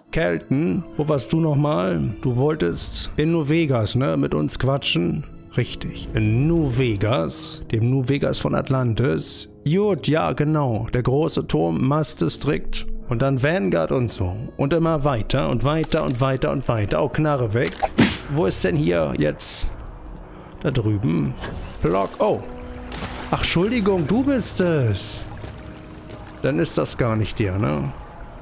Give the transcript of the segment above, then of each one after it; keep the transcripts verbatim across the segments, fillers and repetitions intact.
Kelton, wo warst du nochmal? Du wolltest in New Vegas, ne, mit uns quatschen? Richtig, in New Vegas, dem New Vegas von Atlantis. Gut, ja, genau, der große Turm, Mastdistrikt und dann Vanguard und so. Und immer weiter und weiter und weiter und weiter. Oh, Knarre weg. Wo ist denn hier jetzt? Da drüben. Block, oh. Ach, Entschuldigung, du bist es. Dann ist das gar nicht dir, ne?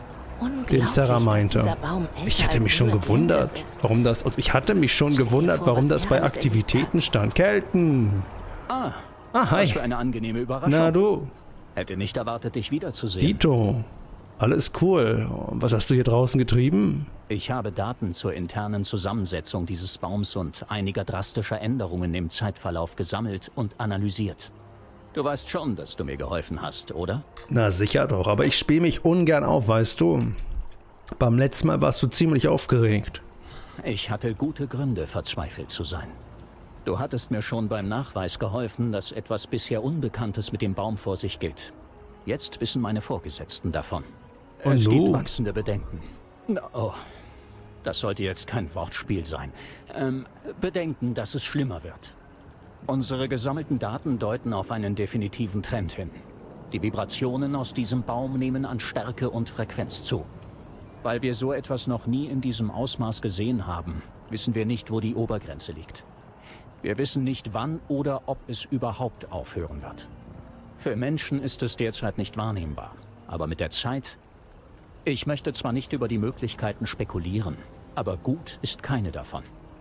Den Sarah meinte. Ich hatte mich schon gewundert, warum das... Also ich hatte mich schon gewundert, warum das bei Aktivitäten stand. Kelton! Ah, ah, hi. Was für eine angenehme Überraschung. Na du. Hätte nicht erwartet, dich wiederzusehen. Dito. Alles cool. Was hast du hier draußen getrieben? Ich habe Daten zur internen Zusammensetzung dieses Baums und einiger drastischer Änderungen im Zeitverlauf gesammelt und analysiert. Du weißt schon, dass du mir geholfen hast, oder? Na sicher doch, aber ich spiele mich ungern auf, weißt du. Beim letzten Mal warst du ziemlich aufgeregt. Ich hatte gute Gründe, verzweifelt zu sein. Du hattest mir schon beim Nachweis geholfen, dass etwas bisher Unbekanntes mit dem Baum vor sich geht. Jetzt wissen meine Vorgesetzten davon. Und es du? gibt wachsende Bedenken. Oh, das sollte jetzt kein Wortspiel sein. Ähm, Bedenken, dass es schlimmer wird. Unsere gesammelten Daten deuten auf einen definitiven Trend hin. Die Vibrationen aus diesem Baum nehmen an Stärke und Frequenz zu. Weil wir so etwas noch nie in diesem Ausmaß gesehen haben, wissen wir nicht, wo die Obergrenze liegt. Wir wissen nicht, wann oder ob es überhaupt aufhören wird. Für Menschen ist es derzeit nicht wahrnehmbar. Aber mit der Zeit... Ich möchte zwar nicht über die Möglichkeiten spekulieren, aber gut ist keine davon.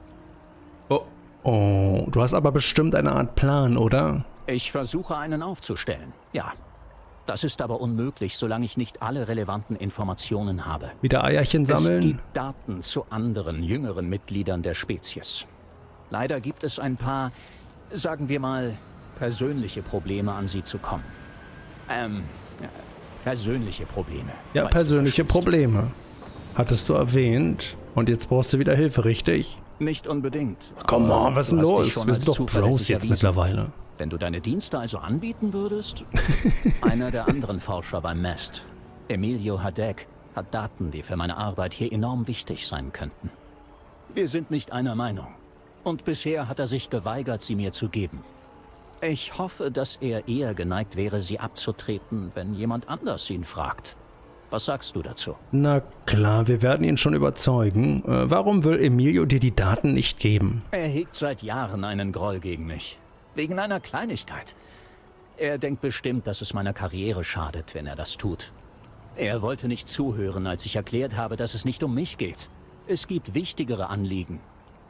Oh. Oh, du hast aber bestimmt eine Art Plan, oder? Ich versuche einen aufzustellen, ja. Das ist aber unmöglich, solange ich nicht alle relevanten Informationen habe. Wieder Eierchen sammeln? Es gibt Daten zu anderen, jüngeren Mitgliedern der Spezies. Leider gibt es ein paar, sagen wir mal, persönliche Probleme, an sie zu kommen. Ähm, persönliche Probleme. Ja, persönliche Probleme. Hattest du erwähnt. Und jetzt brauchst du wieder Hilfe, richtig? Nicht unbedingt. Komm on, was ist denn los? Wir sind doch Pros jetzt mittlerweile. Wenn du deine Dienste also anbieten würdest? Einer der anderen Forscher beim Mast, Emilio Hadek, hat Daten, die für meine Arbeit hier enorm wichtig sein könnten. Wir sind nicht einer Meinung. Und bisher hat er sich geweigert, sie mir zu geben. Ich hoffe, dass er eher geneigt wäre, sie abzutreten, wenn jemand anders ihn fragt. Was sagst du dazu? Na klar, wir werden ihn schon überzeugen. Äh, warum will Emilio dir die Daten nicht geben? Er hegt seit Jahren einen Groll gegen mich. Wegen einer Kleinigkeit. Er denkt bestimmt, dass es meiner Karriere schadet, wenn er das tut. Er wollte nicht zuhören, als ich erklärt habe, dass es nicht um mich geht. Es gibt wichtigere Anliegen.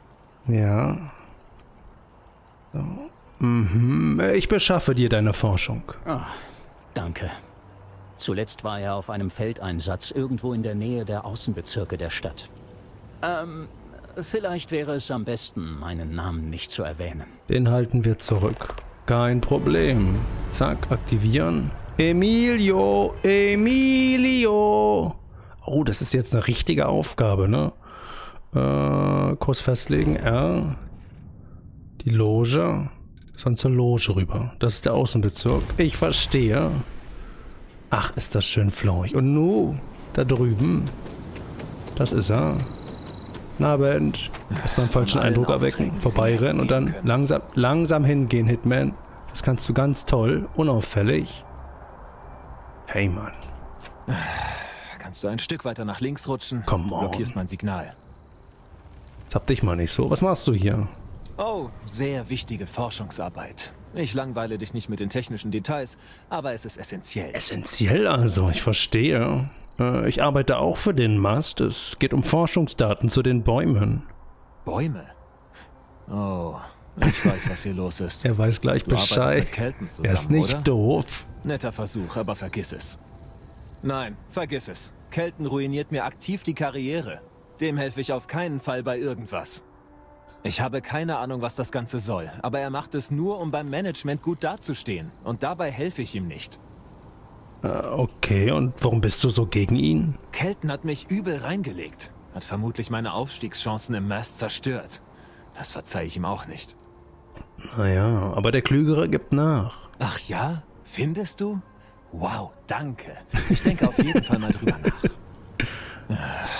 Ja. So. Mhm. Ich beschaffe dir deine Forschung. Oh, danke. Zuletzt war er auf einem Feldeinsatz irgendwo in der Nähe der Außenbezirke der Stadt. Ähm, vielleicht wäre es am besten, meinen Namen nicht zu erwähnen. Den halten wir zurück. Kein Problem. Zack, aktivieren. Emilio, Emilio. Oh, das ist jetzt eine richtige Aufgabe, ne? Äh, Kurs festlegen, R. Die Loge. Sonst zur Loge rüber. Das ist der Außenbezirk. Ich verstehe. Ach, ist das schön flauig. Und nu, da drüben. Das ist er. Na, Abend. Erstmal einen falschen Eindruck erwecken. Vorbeirennen und dann langsam, langsam hingehen, Hitman. Das kannst du ganz toll. Unauffällig. Hey, Mann. Kannst du ein Stück weiter nach links rutschen? Come on. Blockierst mein Signal. Jetzt hab dich mal nicht so. Was machst du hier? Oh, sehr wichtige Forschungsarbeit. Ich langweile dich nicht mit den technischen Details, aber es ist essentiell. Essentiell also, ich verstehe. Äh, ich arbeite auch für den Mast. Es geht um Forschungsdaten zu den Bäumen. Bäume? Oh, ich weiß, was hier los ist. Er weiß gleich du Bescheid. Mit Kelton zusammen, er ist nicht oder? doof. Netter Versuch, aber vergiss es. Nein, vergiss es. Kelton ruiniert mir aktiv die Karriere. Dem helfe ich auf keinen Fall bei irgendwas. Ich habe keine Ahnung, was das Ganze soll, aber er macht es nur, um beim Management gut dazustehen. Und dabei helfe ich ihm nicht. Äh, okay, und warum bist du so gegen ihn? Kelton hat mich übel reingelegt. Hat vermutlich meine Aufstiegschancen im Mast zerstört. Das verzeihe ich ihm auch nicht. Naja, aber der Klügere gibt nach. Ach ja? Findest du? Wow, danke. Ich denke auf jeden Fall mal drüber nach.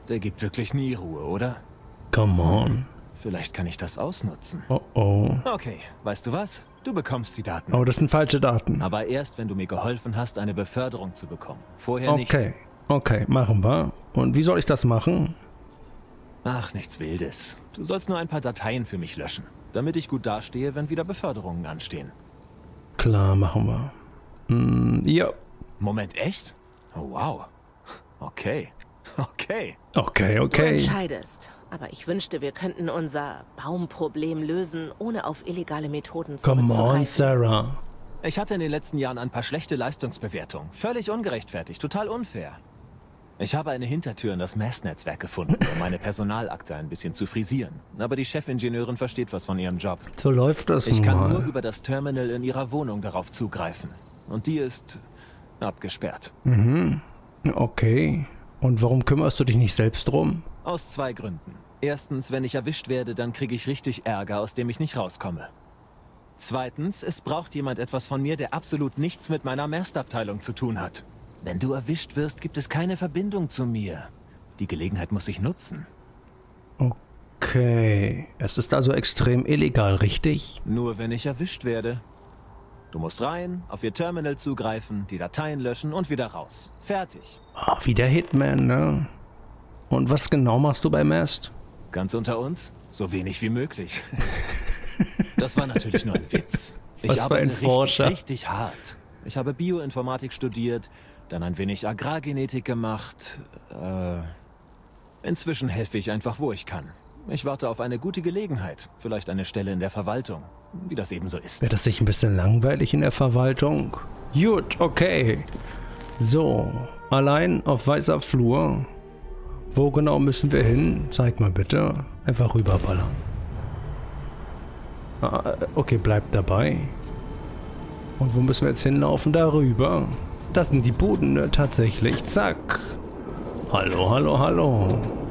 Der gibt wirklich nie Ruhe, oder? Come on. Vielleicht kann ich das ausnutzen. Oh oh. Okay, weißt du was? Du bekommst die Daten. Oh, das sind falsche Daten. Aber erst, wenn du mir geholfen hast, eine Beförderung zu bekommen. Vorher nicht. Okay, okay, machen wir. Und wie soll ich das machen? Ach, nichts Wildes. Du sollst nur ein paar Dateien für mich löschen, damit ich gut dastehe, wenn wieder Beförderungen anstehen. Klar, machen wir. Hm, ja. Moment, echt? Oh, wow. Okay. Okay. Okay, Du okay. entscheidest. Aber ich wünschte, wir könnten unser Baumproblem lösen, ohne auf illegale Methoden Come on, zurückzugreifen. Sarah. Ich hatte in den letzten Jahren ein paar schlechte Leistungsbewertungen. Völlig ungerechtfertigt, total unfair. Ich habe eine Hintertür in das M A S-Netzwerk gefunden, um meine Personalakte ein bisschen zu frisieren. Aber die Chefingenieurin versteht was von ihrem Job. So läuft das Ich nun kann mal. nur über das Terminal in ihrer Wohnung darauf zugreifen. Und die ist abgesperrt. Mhm. Okay. Und warum kümmerst du dich nicht selbst drum? Aus zwei Gründen. Erstens, wenn ich erwischt werde, dann kriege ich richtig Ärger, aus dem ich nicht rauskomme. Zweitens, es braucht jemand etwas von mir, der absolut nichts mit meiner M A S-Abteilung zu tun hat. Wenn du erwischt wirst, gibt es keine Verbindung zu mir. Die Gelegenheit muss ich nutzen. Okay. Es ist also extrem illegal, richtig? Nur wenn ich erwischt werde. Du musst rein, auf ihr Terminal zugreifen, die Dateien löschen und wieder raus. Fertig. Ah, wie der Hitman, ne? Und was genau machst du bei M A S? Ganz unter uns, so wenig wie möglich. Das war natürlich nur ein Witz. Ich Was für arbeite ein richtig, Forscher. richtig hart. Ich habe Bioinformatik studiert, dann ein wenig Agrargenetik gemacht. Äh, inzwischen helfe ich einfach, wo ich kann. Ich warte auf eine gute Gelegenheit, vielleicht eine Stelle in der Verwaltung, wie das eben so ist. Wäre das nicht ein bisschen langweilig in der Verwaltung? Gut, okay. So, allein auf weißer Flur. Wo genau müssen wir hin? Zeig mal bitte. Einfach rüberballern. Ah, okay, bleibt dabei. Und wo müssen wir jetzt hinlaufen? Darüber. Das sind die Buden, ne? Tatsächlich. Zack. Hallo, hallo, hallo.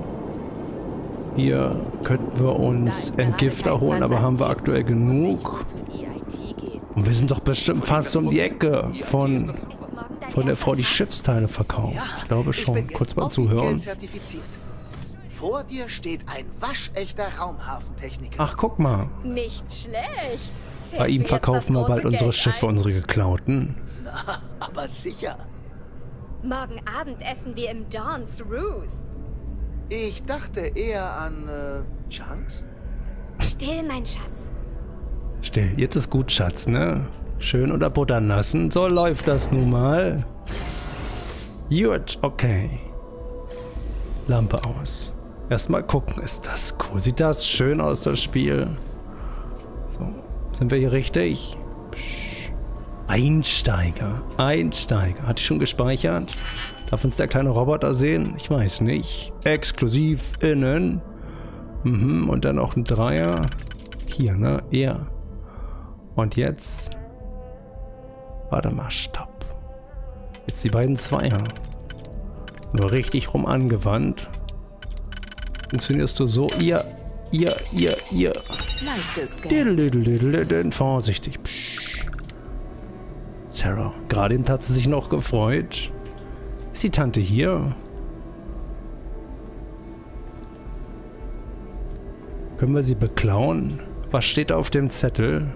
Hier könnten wir uns Entgifter holen, aber haben wir aktuell genug? Und wir sind doch bestimmt fast um die Ecke von, von der Frau, die Schiffsteile verkauft. Ich glaube schon. Kurz mal zuhören. Zertifiziert. Vor dir steht ein waschechter Raumhafentechniker. Ach, guck mal. Nicht schlecht. Bei ihm Fährst du verkaufen wir jetzt das bald große unsere Geld Schiffe, ein? unsere geklauten. Na, aber sicher. Morgen Abend essen wir im Dawn's Roost. Ich dachte eher an, äh, Chance? Still, mein Schatz. Still, jetzt ist gut, Schatz, ne? Schön unter Buttern lassen. So läuft das nun mal. Gut, okay. Lampe aus. Erstmal gucken, ist das cool? Sieht das schön aus, das Spiel? So, sind wir hier richtig? Psch. Einsteiger. Einsteiger. Hatte ich schon gespeichert? Darf uns der kleine Roboter sehen? Ich weiß nicht. Exklusiv innen. Mhm, und dann noch ein Dreier. Hier, ne? Er. Und jetzt... Warte mal, stopp. Jetzt die beiden Zweier. Nur richtig rum angewandt. Funktionierst du so? Ihr, ihr, ihr, ihr. Live-Disc. Vorsichtig. Psch. Sarah, gerade eben hat sie sich noch gefreut. Ist die Tante hier? Können wir sie beklauen? Was steht auf dem Zettel?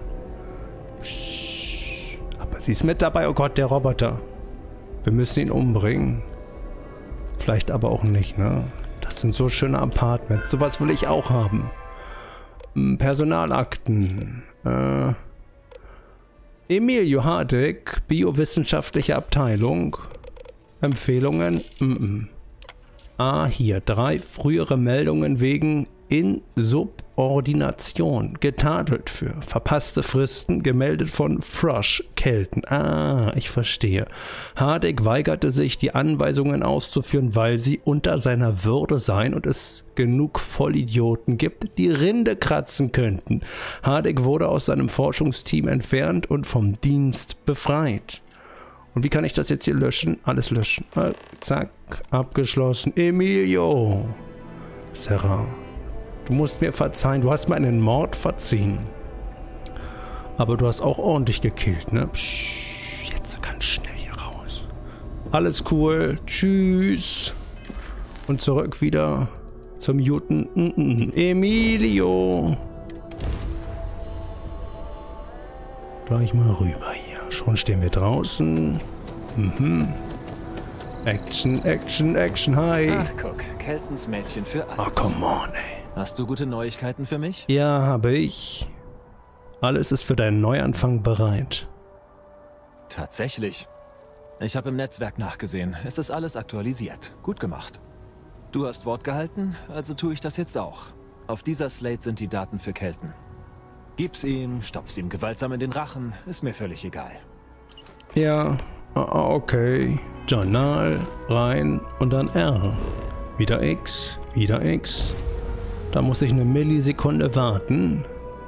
Psch. Aber sie ist mit dabei. Oh Gott, der Roboter. Wir müssen ihn umbringen. Vielleicht aber auch nicht, ne? Das sind so schöne Apartments. Sowas will ich auch haben. Personalakten. Äh, Emilio Hardek, biowissenschaftliche Abteilung. Empfehlungen. Mm -mm. Ah, hier. Drei frühere Meldungen wegen Insubordination. Getadelt für verpasste Fristen, gemeldet von Frosch-Kelten. Ah, ich verstehe. Hardek weigerte sich, die Anweisungen auszuführen, weil sie unter seiner Würde seien und es genug Vollidioten gibt, die Rinde kratzen könnten. Hardek wurde aus seinem Forschungsteam entfernt und vom Dienst befreit. Und wie kann ich das jetzt hier löschen? Alles löschen. Äh, zack, abgeschlossen. Emilio. Sarah. Du musst mir verzeihen, du hast mir einen Mord verziehen. Aber du hast auch ordentlich gekillt, ne? Psch, jetzt ganz schnell hier raus. Alles cool. Tschüss. Und zurück wieder zum Juten Emilio. Gleich mal rüber hier. Schon stehen wir draußen. Mhm. Action, Action, Action, hi. Ach, guck. Keltens Mädchen für alles. Oh, come on, ey. Hast du gute Neuigkeiten für mich? Ja, habe ich. Alles ist für deinen Neuanfang bereit. Tatsächlich. Ich habe im Netzwerk nachgesehen. Es ist alles aktualisiert. Gut gemacht. Du hast Wort gehalten, also tue ich das jetzt auch. Auf dieser Slate sind die Daten für Kelten. Gib's ihm, stopf's ihm gewaltsam in den Rachen, ist mir völlig egal. Ja, okay. Journal, rein und dann R. Wieder X, wieder X. Da muss ich eine Millisekunde warten.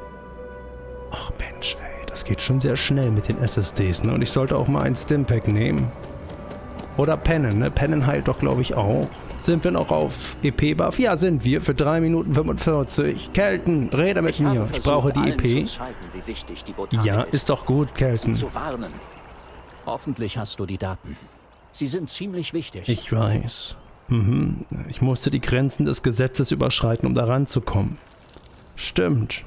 Ach Mensch, ey, das geht schon sehr schnell mit den S S Ds, ne? Und ich sollte auch mal ein Stimpack nehmen. Oder pennen, ne? Pennen heilt doch, glaube ich, auch. Sind wir noch auf E P-Buff? Ja, sind wir. Für drei Minuten fünfundvierzig. Kelten, rede mit ich mir. Versucht, ich brauche die E P. Zeigen, wie wichtig die Botanik Ja, ist, ist doch gut, Kelten. sie zu warnen. Hoffentlich hast du die Daten. Sie sind ziemlich wichtig. Ich weiß. Mhm. Ich musste die Grenzen des Gesetzes überschreiten, um da ranzukommen. Stimmt.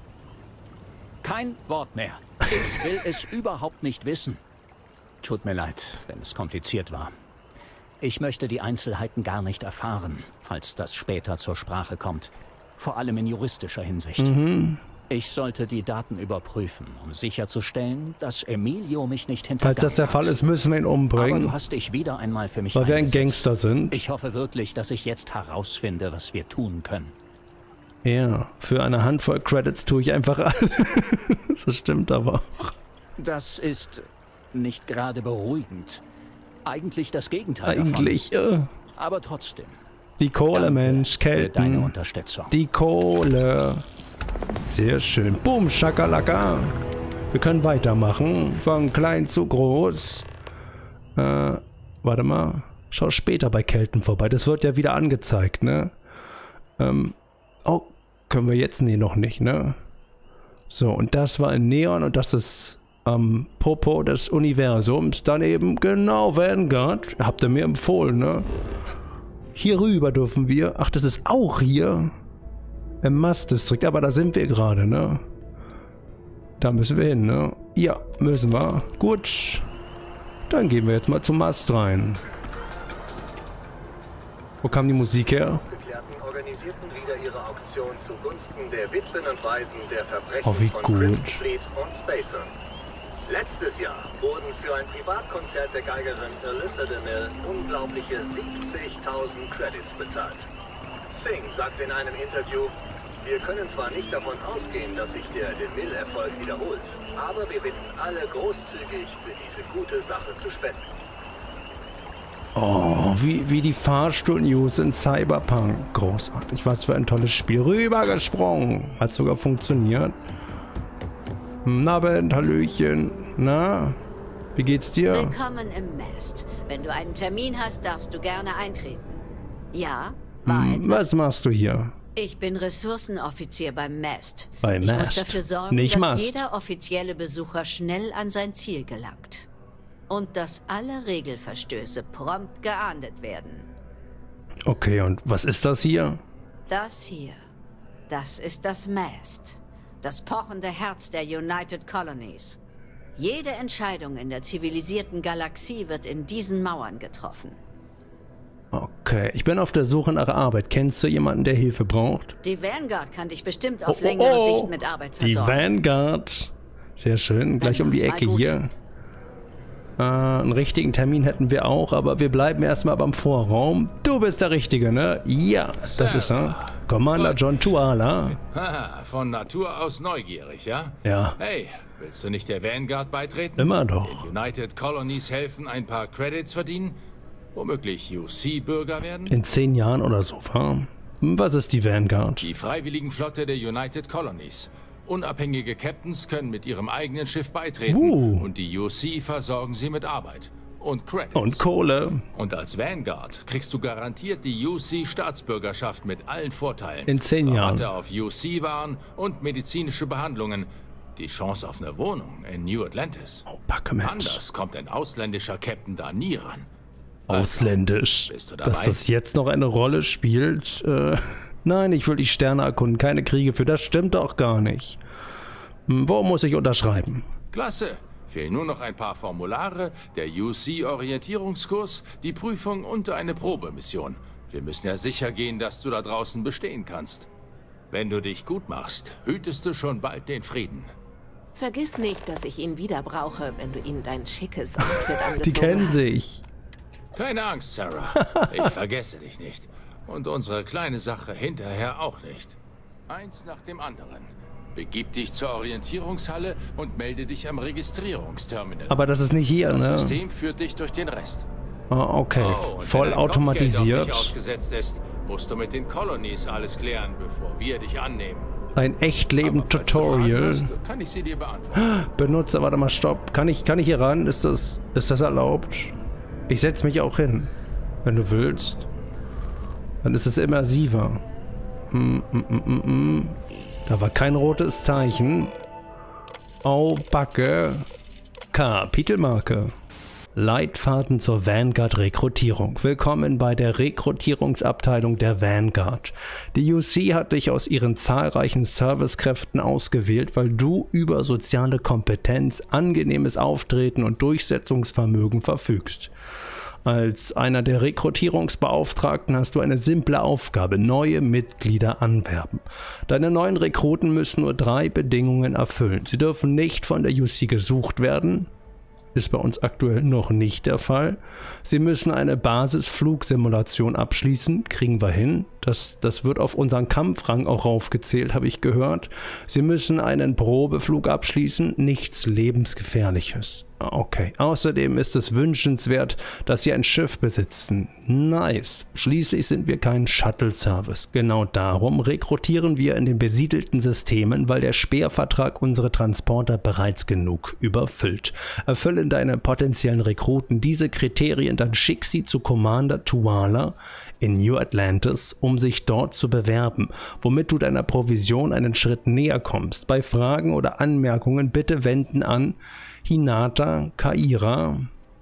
Kein Wort mehr. Ich will es überhaupt nicht wissen. Tut mir leid, wenn es kompliziert war. Ich möchte die Einzelheiten gar nicht erfahren, falls das später zur Sprache kommt. Vor allem in juristischer Hinsicht. Mhm. Ich sollte die Daten überprüfen, um sicherzustellen, dass Emilio mich nicht hintergangen Falls das der Fall hat. ist, müssen wir ihn Aber umbringen. du hast dich wieder einmal für mich Weil wir ein eingesetzt. Gangster sind. Ich hoffe wirklich, dass ich jetzt herausfinde, was wir tun können. Ja, für eine Handvoll Credits tue ich einfach alles. Das stimmt aber auch. Das ist nicht gerade beruhigend. Eigentlich das Gegenteil Eigentlich, ja. davon. Aber trotzdem. Die Kohle, Danke Mensch, für deine Kelten. Unterstützung. Die Kohle. Sehr schön. Boom, Schakalaka. Wir können weitermachen. Von klein zu groß. Äh, warte mal. Schau später bei Kelten vorbei. Das wird ja wieder angezeigt, ne? Ähm, oh, können wir jetzt? Nee, noch nicht, ne? So, und das war in Neon und das ist am ähm, Popo des Universums. Daneben, genau, Vanguard. Habt ihr mir empfohlen, ne? Hier rüber dürfen wir. Ach, das ist auch hier. Im Mast-Distrikt, aber da sind wir gerade, ne? Da müssen wir hin, ne? Ja, müssen wir. Gut. Dann gehen wir jetzt mal zum Mast rein. Wo kam die Musik her? organisierten wieder ihre Auktion zugunsten der Witwen und Waisen der Verbrechen Oh, wie von gut. Drift Fleet und Spacern. Letztes Jahr wurden für ein Privatkonzert der Geigerin Alyssa DeMille unglaubliche siebzigtausend Credits bezahlt. Singh sagt in einem Interview, wir können zwar nicht davon ausgehen, dass sich der DeMille-Erfolg wiederholt, aber wir bitten alle großzügig für diese gute Sache zu spenden. Oh, wie, wie die Fahrstuhl-News in Cyberpunk. Großartig. Was für ein tolles Spiel. Rübergesprungen. Hat sogar funktioniert. Na, Ben, Hallöchen. Na, wie geht's dir? Willkommen im Mast. Wenn du einen Termin hast, darfst du gerne eintreten. Ja, war Hm, etwas. was machst du hier? Ich bin Ressourcenoffizier beim Mast. Beim ich Mast. muss dafür sorgen, Nicht dass Mast. jeder offizielle Besucher schnell an sein Ziel gelangt. Und dass alle Regelverstöße prompt geahndet werden. Okay, und was ist das hier? Das hier, das ist das Mast. Das pochende Herz der United Colonies. Jede Entscheidung in der zivilisierten Galaxie wird in diesen Mauern getroffen. Okay, ich bin auf der Suche nach Arbeit. Kennst du jemanden, der Hilfe braucht? Die Vanguard kann dich bestimmt auf Oh, oh, längere oh. Sicht mit Arbeit Die versorgen. Vanguard. Sehr schön. Gleich um die Wenden wir uns Ecke mal gut. hier. Äh, einen richtigen Termin hätten wir auch, aber wir bleiben erstmal beim Vorraum. Du bist der Richtige, ne? Ja, das ist er. Commander John Tuala. Haha, von Natur aus neugierig, ja? Ja, Hey, willst du nicht der Vanguard beitreten? immer doch. Den United Colonies helfen, ein paar Credits verdienen? Womöglich U C-Bürger werden? In zehn Jahren oder so, wa? Was ist die Vanguard? Die Freiwilligenflotte der United Colonies. Unabhängige Captains können mit ihrem eigenen Schiff beitreten Uh. und die U C versorgen sie mit Arbeit. Und Credits. Und Kohle. Und als Vanguard kriegst du garantiert die U C-Staatsbürgerschaft mit allen Vorteilen. In zehn Jahren. Rabatte auf U C-Waren und medizinische Behandlungen. Die Chance auf eine Wohnung in New Atlantis. Oh, Backe, Mensch. Anders kommt ein ausländischer Captain da nie ran. Ausländisch. Bist du dabei? Dass das jetzt noch eine Rolle spielt? Äh, nein, ich will die Sterne erkunden, keine Kriege für, das stimmt doch gar nicht. Hm, wo muss ich unterschreiben? Klasse. Fehlen nur noch ein paar Formulare, der U C-Orientierungskurs, die Prüfung und eine Probemission. Wir müssen ja sicher gehen, dass du da draußen bestehen kannst. Wenn du dich gut machst, hütest du schon bald den Frieden. Vergiss nicht, dass ich ihn wieder brauche, wenn du ihm dein schickes Outfit angezogen hast. Die kennen sich. Keine Angst, Sarah. Ich vergesse dich nicht. Und unsere kleine Sache hinterher auch nicht. Eins nach dem anderen. Begib dich zur Orientierungshalle und melde dich am Registrierungsterminal. Aber das ist nicht hier, das ne? Das System führt dich durch den Rest. Oh, okay, oh, voll wenn automatisiert. Auf dich ausgesetzt ist, musst du mit den Colonies alles klären, bevor wir dich annehmen. Ein Echtleben-Tutorial. Kann ich sie dir beantworten? Benutzer, warte mal, stopp. Kann ich, kann ich hier ran? Ist das, ist das erlaubt? Ich setze mich auch hin, wenn du willst. Dann ist es immersiver. Mm, mm, mm, mm, mm. Da war kein rotes Zeichen. Oh, Backe. Kapitelmarke. Leitfaden zur Vanguard-Rekrutierung. Willkommen bei der Rekrutierungsabteilung der Vanguard. Die U C hat dich aus ihren zahlreichen Servicekräften ausgewählt, weil du über soziale Kompetenz, angenehmes Auftreten und Durchsetzungsvermögen verfügst. Als einer der Rekrutierungsbeauftragten hast du eine simple Aufgabe: neue Mitglieder anwerben. Deine neuen Rekruten müssen nur drei Bedingungen erfüllen. Sie dürfen nicht von der U C gesucht werden. Ist bei uns aktuell noch nicht der Fall. Sie müssen eine Basisflugsimulation abschließen. Kriegen wir hin. Das, das wird auf unseren Kampfrang auch raufgezählt, habe ich gehört. Sie müssen einen Probeflug abschließen. Nichts Lebensgefährliches. Okay. Außerdem ist es wünschenswert, dass Sie ein Schiff besitzen. Nice. Schließlich sind wir kein Shuttle-Service. Genau darum rekrutieren wir in den besiedelten Systemen, weil der Sperrvertrag unsere Transporter bereits genug überfüllt. Erfüllen deine potenziellen Rekruten diese Kriterien, dann schick sie zu Commander Tuala in New Atlantis, um sich dort zu bewerben, womit du deiner Provision einen Schritt näher kommst. Bei Fragen oder Anmerkungen bitte wenden an Hinata Kaira,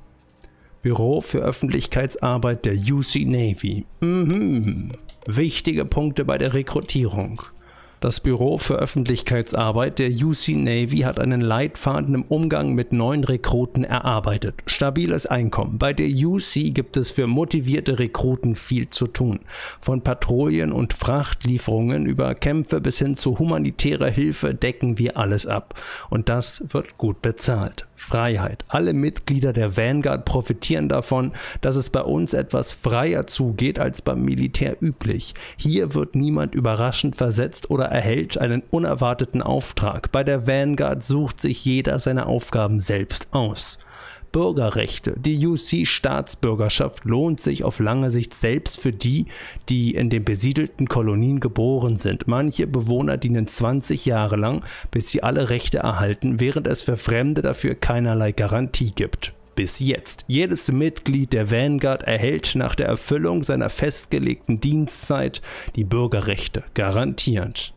Büro für Öffentlichkeitsarbeit der U C Navy. Mhm. Wichtige Punkte bei der Rekrutierung. Das Büro für Öffentlichkeitsarbeit der U C Navy hat einen Leitfaden im Umgang mit neuen Rekruten erarbeitet. Stabiles Einkommen. Bei der U C gibt es für motivierte Rekruten viel zu tun. Von Patrouillen und Frachtlieferungen über Kämpfe bis hin zu humanitärer Hilfe decken wir alles ab. Und das wird gut bezahlt. Freiheit. Alle Mitglieder der Vanguard profitieren davon, dass es bei uns etwas freier zugeht als beim Militär üblich. Hier wird niemand überraschend versetzt oder erhält einen unerwarteten Auftrag. Bei der Vanguard sucht sich jeder seine Aufgaben selbst aus. Bürgerrechte. Die U C-Staatsbürgerschaft lohnt sich auf lange Sicht selbst für die, die in den besiedelten Kolonien geboren sind. Manche Bewohner dienen zwanzig Jahre lang, bis sie alle Rechte erhalten, während es für Fremde dafür keinerlei Garantie gibt. Bis jetzt. Jedes Mitglied der Vanguard erhält nach der Erfüllung seiner festgelegten Dienstzeit die Bürgerrechte, garantiert.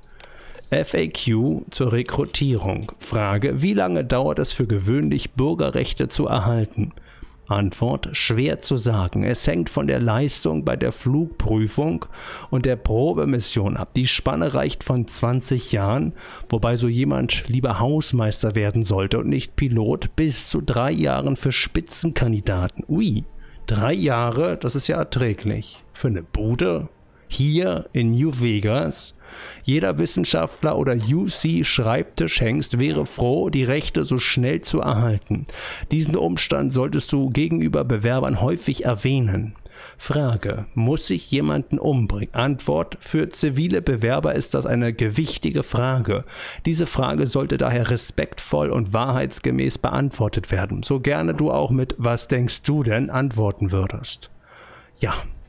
F A Q zur Rekrutierung. Frage: Wie lange dauert es für gewöhnlich, Bürgerrechte zu erhalten? Antwort: Schwer zu sagen. Es hängt von der Leistung bei der Flugprüfung und der Probemission ab. Die Spanne reicht von zwanzig Jahren, wobei so jemand lieber Hausmeister werden sollte und nicht Pilot, bis zu drei Jahren für Spitzenkandidaten. Ui, drei Jahre, das ist ja erträglich. Für eine Bude? Hier in New Vegas? Jeder Wissenschaftler oder U C-Schreibtischhengst wäre froh, die Rechte so schnell zu erhalten. Diesen Umstand solltest du gegenüber Bewerbern häufig erwähnen. Frage: Muss ich jemanden umbringen? Antwort: Für zivile Bewerber ist das eine gewichtige Frage. Diese Frage sollte daher respektvoll und wahrheitsgemäß beantwortet werden, so gerne du auch mit „Was denkst du denn?" antworten würdest. Ja.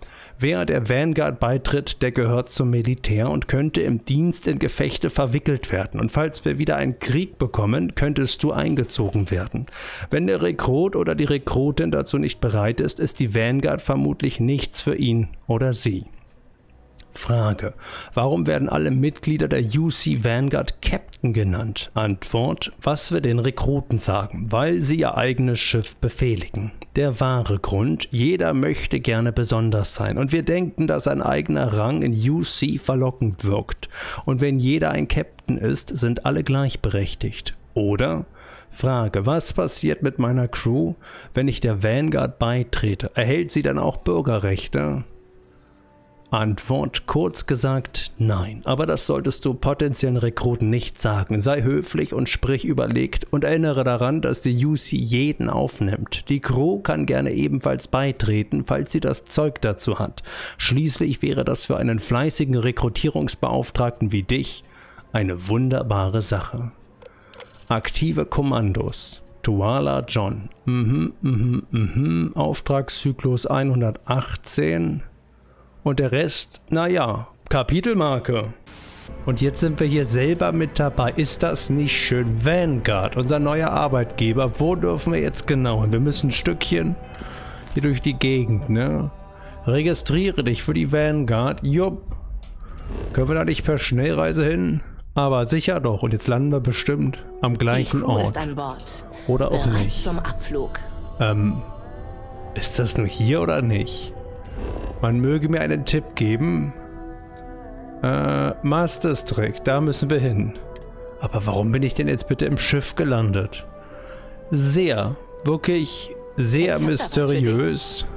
Wer der Vanguard beitritt, der gehört zum Militär und könnte im Dienst in Gefechte verwickelt werden. Und falls wir wieder einen Krieg bekommen, könntest du eingezogen werden. Wenn der Rekrut oder die Rekrutin dazu nicht bereit ist, ist die Vanguard vermutlich nichts für ihn oder sie. Frage: Warum werden alle Mitglieder der U C Vanguard Captain genannt? Antwort: Was wir den Rekruten sagen, weil sie ihr eigenes Schiff befehligen. Der wahre Grund: Jeder möchte gerne besonders sein und wir denken, dass ein eigener Rang in U C verlockend wirkt. Und wenn jeder ein Captain ist, sind alle gleichberechtigt. Oder? Frage: Was passiert mit meiner Crew, wenn ich der Vanguard beitrete? Erhält sie dann auch Bürgerrechte? Antwort: Kurz gesagt, nein. Aber das solltest du potenziellen Rekruten nicht sagen. Sei höflich und sprich überlegt und erinnere daran, dass die U C jeden aufnimmt. Die Crew kann gerne ebenfalls beitreten, falls sie das Zeug dazu hat. Schließlich wäre das für einen fleißigen Rekrutierungsbeauftragten wie dich eine wunderbare Sache. Aktive Kommandos. Tuala John. Mhm, mhm, mhm. Auftragszyklus hundertachtzehn. Und der Rest, naja, Kapitelmarke. Und jetzt sind wir hier selber mit dabei. Ist das nicht schön? Vanguard, unser neuer Arbeitgeber. Wo dürfen wir jetzt genau hin? Wir müssen ein Stückchen hier durch die Gegend, ne? Registriere dich für die Vanguard. Jupp. Können wir da nicht per Schnellreise hin? Aber sicher doch. Und jetzt landen wir bestimmt am gleichen Die Crew Ort. ist an Bord. Oder auch Bereit nicht. zum Abflug. Ähm, ist das nur hier oder nicht? Man möge mir einen Tipp geben. Äh, Master District, da müssen wir hin. Aber warum bin ich denn jetzt bitte im Schiff gelandet? Sehr, wirklich sehr mysteriös.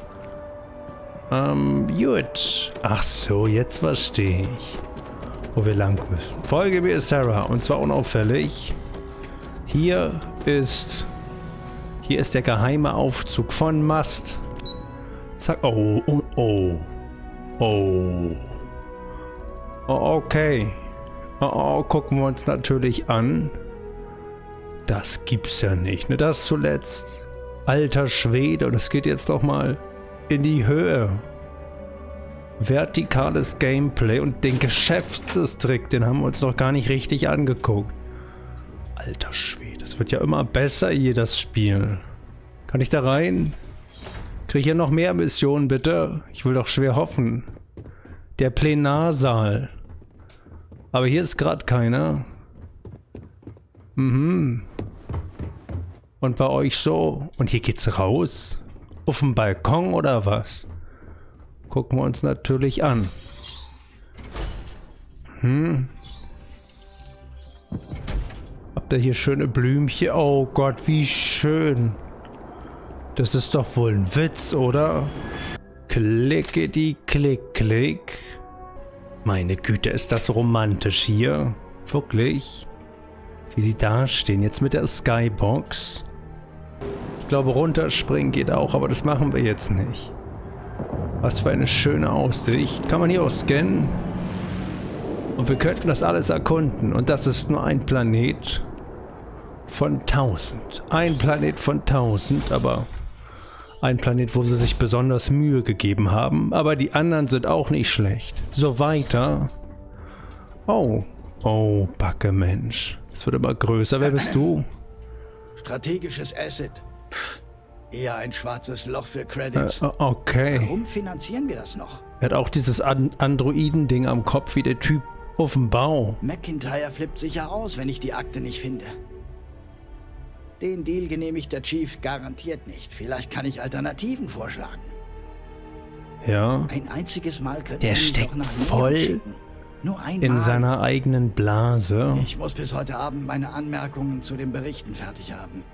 Ähm, gut. Ach so, jetzt verstehe ich, wo wir lang müssen. Folge mir, Sarah, und zwar unauffällig. Hier ist, hier ist der geheime Aufzug von Mast. Zack. Oh, oh, oh. Oh. Oh, okay. Oh, oh, gucken wir uns natürlich an. Das gibt's ja nicht, ne? Das zuletzt. Alter Schwede, und es geht jetzt doch mal in die Höhe. Vertikales Gameplay und den Geschäftsdistrikt, den haben wir uns noch gar nicht richtig angeguckt. Alter Schwede, es wird ja immer besser hier, das Spiel. Kann ich da rein? Kriege ich hier noch mehr Missionen, bitte? Ich will doch schwer hoffen. Der Plenarsaal. Aber hier ist gerade keiner. Mhm. Und bei euch so. Und hier geht's raus? Auf dem Balkon oder was? Gucken wir uns natürlich an. Hm. Habt ihr hier schöne Blümchen? Oh Gott, wie schön. Das ist doch wohl ein Witz, oder? Klickety klick klick. Meine Güte, ist das romantisch hier. Wirklich. Wie sie da stehen. Jetzt mit der Skybox. Ich glaube, runterspringen geht auch, aber das machen wir jetzt nicht. Was für eine schöne Aussicht. Kann man hier auch scannen? Und wir könnten das alles erkunden. Und das ist nur ein Planet von tausend. Ein Planet von tausend, aber ein Planet, wo sie sich besonders Mühe gegeben haben. Aber die anderen sind auch nicht schlecht. So weiter. Oh. Oh, Backe Mensch. Es wird immer größer. Wer bist du? Strategisches Asset. Pff, eher ein schwarzes Loch für Credits. Äh, okay. Warum finanzieren wir das noch? Er hat auch dieses An Androiden-Ding am Kopf wie der Typ auf dem Bau. McIntyre flippt sicher aus, wenn ich die Akte nicht finde. Den Deal genehmigt der Chief garantiert nicht. Vielleicht kann ich Alternativen vorschlagen. Ja. Ein einziges Mal könnte Der ich steckt doch nach voll Neon schicken. Nur einmal. in seiner eigenen Blase. Ich muss bis heute Abend meine Anmerkungen zu den Berichten fertig haben.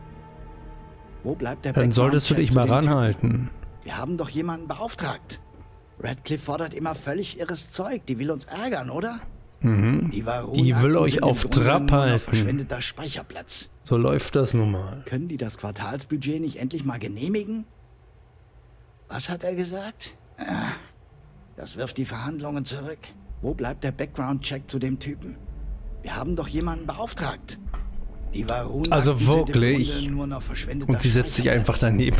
Wo bleibt der Dann solltest du dich mal ranhalten. Wir haben doch jemanden beauftragt. Radcliffe fordert immer völlig irres Zeug. Die will uns ärgern, oder? Mhm. Die, die will euch auf Trab halten. Verschwendeter Speicherplatz. So läuft das nun mal. Können die das Quartalsbudget nicht endlich mal genehmigen? Was hat er gesagt? Ah, das wirft die Verhandlungen zurück. Wo bleibt der Background-Check zu dem Typen? Wir haben doch jemanden beauftragt. Die Varun also wirklich. Nur noch und sie setzt sich einfach daneben.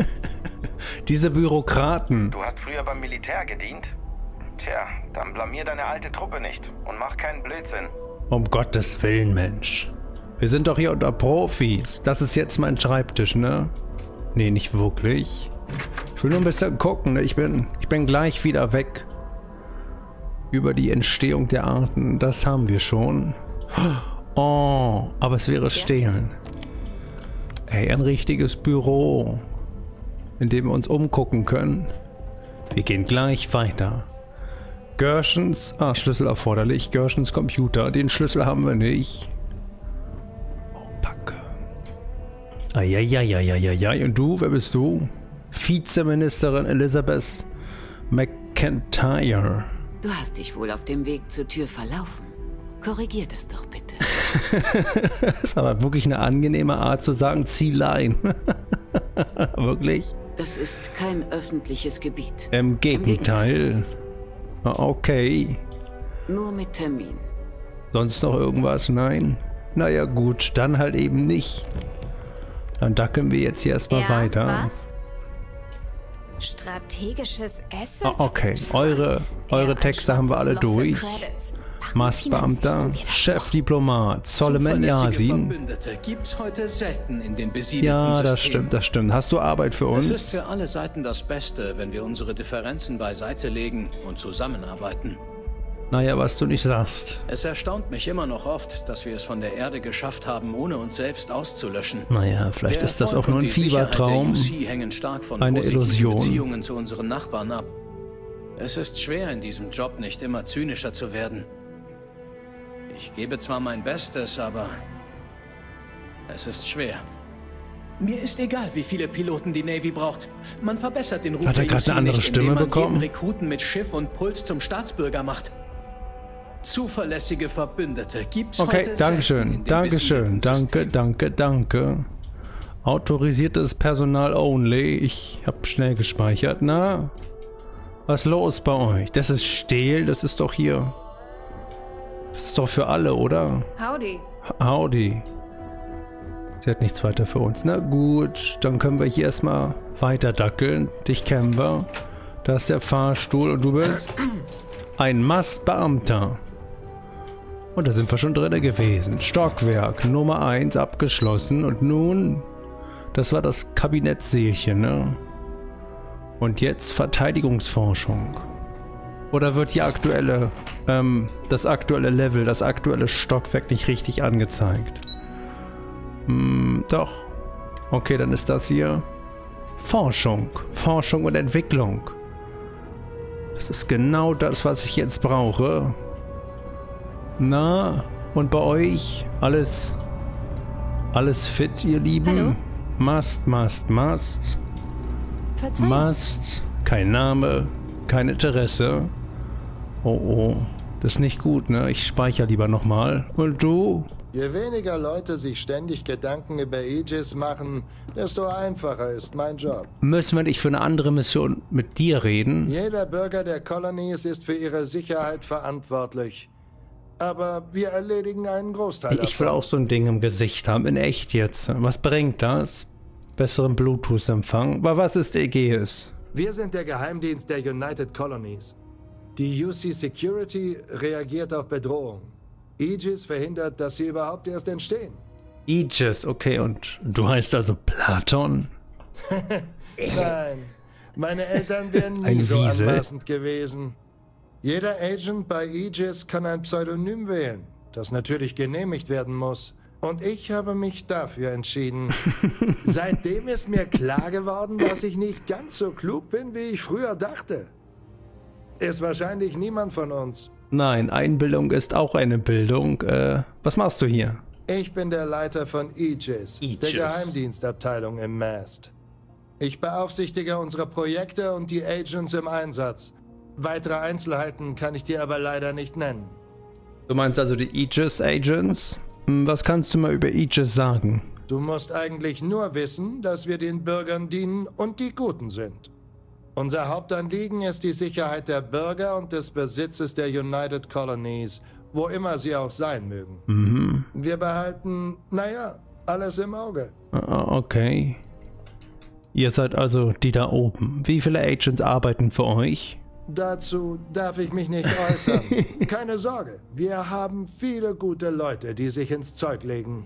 Diese Bürokraten. Du hast früher beim Militär gedient? Tja, dann blamier deine alte Truppe nicht und mach keinen Blödsinn. Um Gottes Willen, Mensch. Wir sind doch hier unter Profis. Das ist jetzt mein Schreibtisch, ne? Nee, nicht wirklich. Ich will nur ein bisschen gucken, ne? Ich bin, ich bin gleich wieder weg. Über die Entstehung der Arten. Das haben wir schon. Oh, aber es wäre stehlen. Ey, ein richtiges Büro, in dem wir uns umgucken können. Wir gehen gleich weiter. Gershons, ah, Schlüssel erforderlich. Gershons Computer, den Schlüssel haben wir nicht. Oh, Packe. Eieieiei, und du, wer bist du? Vizeministerin Elizabeth McIntyre. Du hast dich wohl auf dem Weg zur Tür verlaufen. Korrigier das doch bitte. Das ist aber wirklich eine angenehme Art zu sagen, Zielein. Wirklich? Das ist kein öffentliches Gebiet. Im Gegenteil. Okay. Nur mit Termin. Sonst noch irgendwas? Nein? Naja gut, dann halt eben nicht. Dann dackeln wir jetzt hier erstmal ja, weiter. Was? Strategisches Asset? Ah, okay, eure, eure Texte haben wir alle durch. Mastbeamter, Chefdiplomat, Solomon Yasin. Verbündete gibt's heute selten in den besiedelten Ja, das Systemen. stimmt, das stimmt. Hast du Arbeit für uns? Es ist für alle Seiten das Beste, wenn wir unsere Differenzen beiseite legen und zusammenarbeiten. Naja, was du nicht sagst. Es erstaunt mich immer noch oft, dass wir es von der Erde geschafft haben, ohne uns selbst auszulöschen. Naja, vielleicht der ist das Erfolg auch nur ein und die Sicherheit der Fiebertraum. U C hängen stark von Eine positiven Illusion. Beziehungen zu unseren Nachbarn ab. Es ist schwer, in diesem Job nicht immer zynischer zu werden. Ich gebe zwar mein Bestes, aber es ist schwer. Mir ist egal, wie viele Piloten die Navy braucht. Man verbessert den Ruf Hat er der gerade U C eine andere nicht, Stimme indem man bekommen? jeden Rekruten mit Schiff und Puls zum Staatsbürger macht. Zuverlässige Verbündete gibt's Okay, heute selten Dankeschön, in den Dankeschön, besiedelten danke, Systemen. danke, danke. Autorisiertes Personal only. Ich habe schnell gespeichert. Na, was los bei euch? Das ist Stehl, das ist doch hier. Das ist doch für alle, oder? Howdy. Howdy. Sie hat nichts weiter für uns. Na gut, dann können wir hier erstmal weiter dackeln. Dich kennen wir. Da ist der Fahrstuhl und du bist ein Mastbeamter. Und da sind wir schon drin gewesen. Stockwerk Nummer eins abgeschlossen. Und nun, das war das Kabinettssäelchen, ne? Und jetzt Verteidigungsforschung. Oder wird die aktuelle, ähm, das aktuelle Level, das aktuelle Stockwerk nicht richtig angezeigt? Hm, doch. Okay, dann ist das hier Forschung. Forschung und Entwicklung. Das ist genau das, was ich jetzt brauche. Na, und bei euch? Alles, alles fit, ihr Lieben? Hallo? Mast, Mast, Mast. Verzeihung. Mast, kein Name, kein Interesse. Oh, oh, das ist nicht gut, ne? Ich speichere lieber nochmal. Und du? Je weniger Leute sich ständig Gedanken über Aegis machen, desto einfacher ist mein Job. Müssen wir nicht für eine andere Mission mit dir reden? Jeder Bürger der Colonies ist für ihre Sicherheit verantwortlich. Aber wir erledigen einen Großteil Ich will davon. auch so ein Ding im Gesicht haben, in echt jetzt. Was bringt das? Besseren Bluetooth-Empfang. Aber was ist Aegis? Wir sind der Geheimdienst der United Colonies. Die U C Security reagiert auf Bedrohungen. Aegis verhindert, dass sie überhaupt erst entstehen. Aegis, okay, und du heißt also Platon? Nein, meine Eltern wären Ein nie so Wiesel. anmaßend gewesen. Jeder Agent bei Aegis kann ein Pseudonym wählen, das natürlich genehmigt werden muss. Und ich habe mich dafür entschieden. Seitdem ist mir klar geworden, dass ich nicht ganz so klug bin, wie ich früher dachte. Ist wahrscheinlich niemand von uns. Nein, Einbildung ist auch eine Bildung. Äh, was machst du hier? Ich bin der Leiter von Aegis, der Aegis. Geheimdienstabteilung im Mast. Ich beaufsichtige unsere Projekte und die Agents im Einsatz. Weitere Einzelheiten kann ich dir aber leider nicht nennen. Du meinst also die Aegis Agents? Hm, was kannst du mal über Aegis sagen? Du musst eigentlich nur wissen, dass wir den Bürgern dienen und die Guten sind. Unser Hauptanliegen ist die Sicherheit der Bürger und des Besitzes der United Colonies, wo immer sie auch sein mögen. Mhm. Wir behalten, naja, alles im Auge. Ah, okay. Ihr seid also die da oben. Wie viele Agents arbeiten für euch? Dazu darf ich mich nicht äußern. Keine Sorge, wir haben viele gute Leute, die sich ins Zeug legen.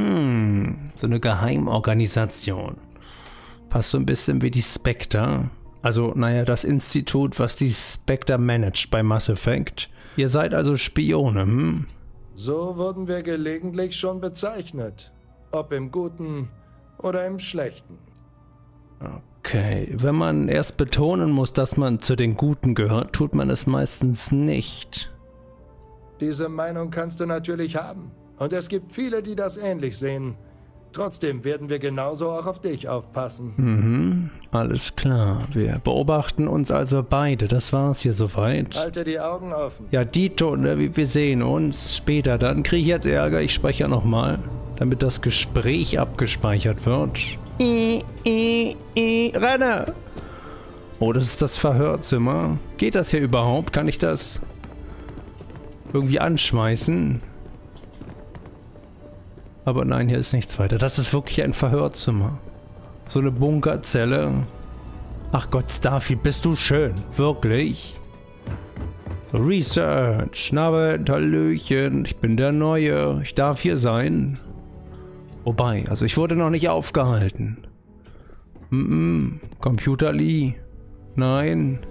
Mhm. So eine Geheimorganisation. Passt so ein bisschen wie die Spectre. Also, naja, das Institut, was die Spectre managt bei Mass Effect. Ihr seid also Spione, hm? So wurden wir gelegentlich schon bezeichnet. Ob im Guten oder im Schlechten. Okay, wenn man erst betonen muss, dass man zu den Guten gehört, tut man es meistens nicht. Diese Meinung kannst du natürlich haben. Und es gibt viele, die das ähnlich sehen. Trotzdem werden wir genauso auch auf dich aufpassen. Mhm, alles klar. Wir beobachten uns also beide. Das war's hier soweit. Halte die Augen offen. Ja, Dito, ne, wir sehen uns später. Dann kriege ich jetzt Ärger. Ich spreche ja nochmal, damit das Gespräch abgespeichert wird. I, I, I, renne! Oh, das ist das Verhörzimmer. Geht das hier überhaupt? Kann ich das irgendwie anschmeißen? Aber nein, hier ist nichts weiter. Das ist wirklich ein Verhörzimmer. So eine Bunkerzelle. Ach Gott, Starfield, bist du schön. Wirklich. Research. Nabend, Hallöchen. Ich bin der Neue. Ich darf hier sein. Wobei, also ich wurde noch nicht aufgehalten. Mm-mm. Computer Lee. Nein.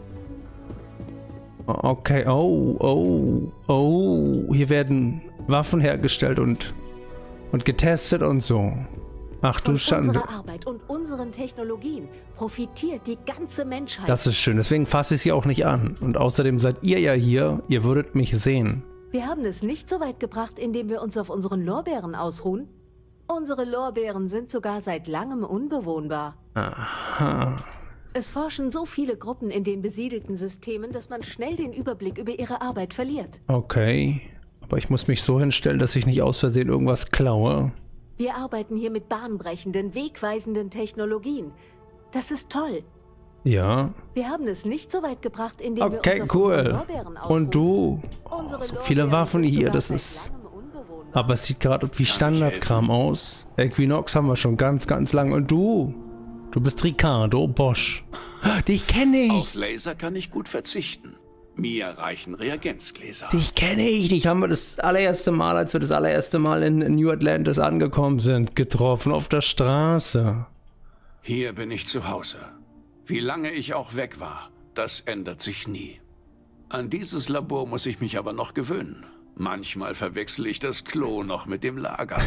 Okay, oh, oh, oh. Hier werden Waffen hergestellt und... Und getestet und so. Ach du Schande. Von unserer Arbeit und unseren Technologien profitiert die ganze Menschheit. Das ist schön, deswegen fasse ich sie auch nicht an. Und außerdem seid ihr ja hier, ihr würdet mich sehen. Wir haben es nicht so weit gebracht, indem wir uns auf unseren Lorbeeren ausruhen. Unsere Lorbeeren sind sogar seit langem unbewohnbar. Aha. Es forschen so viele Gruppen in den besiedelten Systemen, dass man schnell den Überblick über ihre Arbeit verliert. Okay. Aber ich muss mich so hinstellen, dass ich nicht aus Versehen irgendwas klaue. Wir arbeiten hier mit bahnbrechenden, wegweisenden Technologien. Das ist toll. Ja. Wir haben es nicht so weit gebracht, indem okay, wir uns auf cool. unsere Lorbeeren ausruhen. Und du? Oh, so viele Waffen hier, das ist... Aber es sieht gerade wie Standardkram aus. Equinox haben wir schon ganz, ganz lang. Und du? Du bist Ricardo Bosch. Dich kenne ich. Auf Laser kann ich gut verzichten. Mir reichen Reagenzgläser. Dich kenne ich. Dich haben wir das allererste Mal, als wir das allererste Mal in New Atlantis angekommen sind, getroffen auf der Straße. Hier bin ich zu Hause. Wie lange ich auch weg war, das ändert sich nie. An dieses Labor muss ich mich aber noch gewöhnen. Manchmal verwechsel ich das Klo noch mit dem Lager.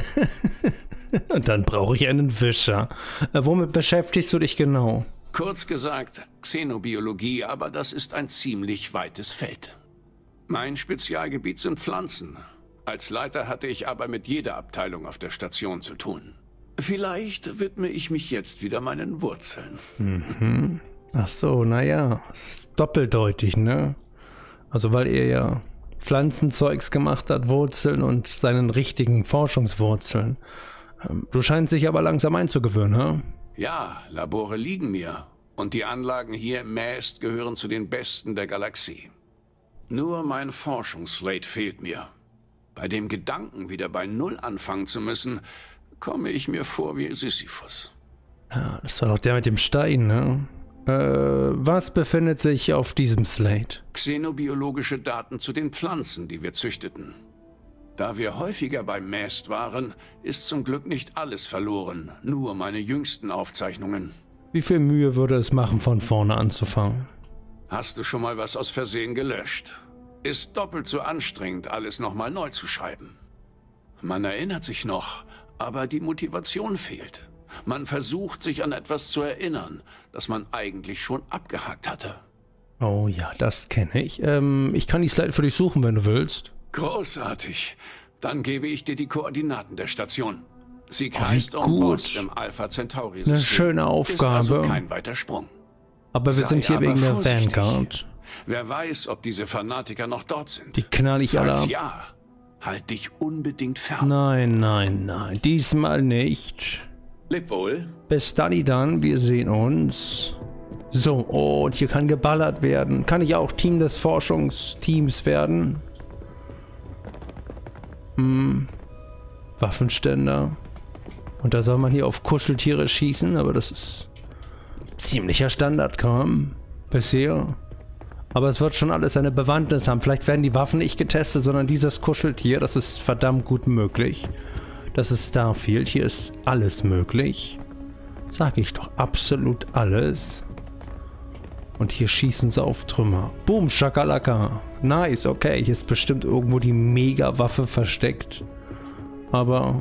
Und dann brauche ich einen Wischer. Äh, womit beschäftigst du dich genau? Kurz gesagt, Xenobiologie, aber das ist ein ziemlich weites Feld. Mein Spezialgebiet sind Pflanzen. Als Leiter hatte ich aber mit jeder Abteilung auf der Station zu tun. Vielleicht widme ich mich jetzt wieder meinen Wurzeln. Mhm. Ach so, naja, ist doppeldeutig, ne? Also weil er ja Pflanzenzeugs gemacht hat, Wurzeln und seinen richtigen Forschungswurzeln. Du scheinst dich aber langsam einzugewöhnen, ha? Ja, Labore liegen mir. Und die Anlagen hier im Mast gehören zu den besten der Galaxie. Nur mein Forschungsslate fehlt mir. Bei dem Gedanken, wieder bei Null anfangen zu müssen, komme ich mir vor wie Sisyphus. Ja, das war doch der mit dem Stein, ne? Äh, was befindet sich auf diesem Slate? Xenobiologische Daten zu den Pflanzen, die wir züchteten. Da wir häufiger beim Mast waren, ist zum Glück nicht alles verloren, nur meine jüngsten Aufzeichnungen. Wie viel Mühe würde es machen, von vorne anzufangen? Hast du schon mal was aus Versehen gelöscht? Ist doppelt so anstrengend, alles nochmal neu zu schreiben. Man erinnert sich noch, aber die Motivation fehlt. Man versucht, sich an etwas zu erinnern, das man eigentlich schon abgehakt hatte. Oh ja, das kenne ich. Ähm, ich kann die Slide für dich suchen, wenn du willst. Großartig. Dann gebe ich dir die Koordinaten der Station. Sie Oh, kreist wie um gut. Wurst im Alpha Centauri-System. Eine schöne Aufgabe. Ist also kein weiter Sprung. Aber wir Sei sind hier aber wegen der vorsichtig. Vanguard. Wer weiß, ob diese Fanatiker noch dort sind. Die knall ich alle Falls ab. ja, halt dich unbedingt fern. Nein, nein, nein. Diesmal nicht. Leb wohl. Bis dann, dann. Wir sehen uns. So, oh, und hier kann geballert werden. Kann ich auch Team des Forschungsteams werden? Hm. Waffenständer. Und da soll man hier auf Kuscheltiere schießen, aber das ist ziemlicher Standardkram bisher. Aber es wird schon alles eine Bewandtnis haben. Vielleicht werden die Waffen nicht getestet, sondern dieses Kuscheltier, das ist verdammt gut möglich. Das ist Starfield, hier ist alles möglich. Sag ich doch, absolut alles. Und hier schießen sie auf Trümmer. Boom, Schakalaka. Nice, okay. Hier ist bestimmt irgendwo die Mega-Waffe versteckt. Aber...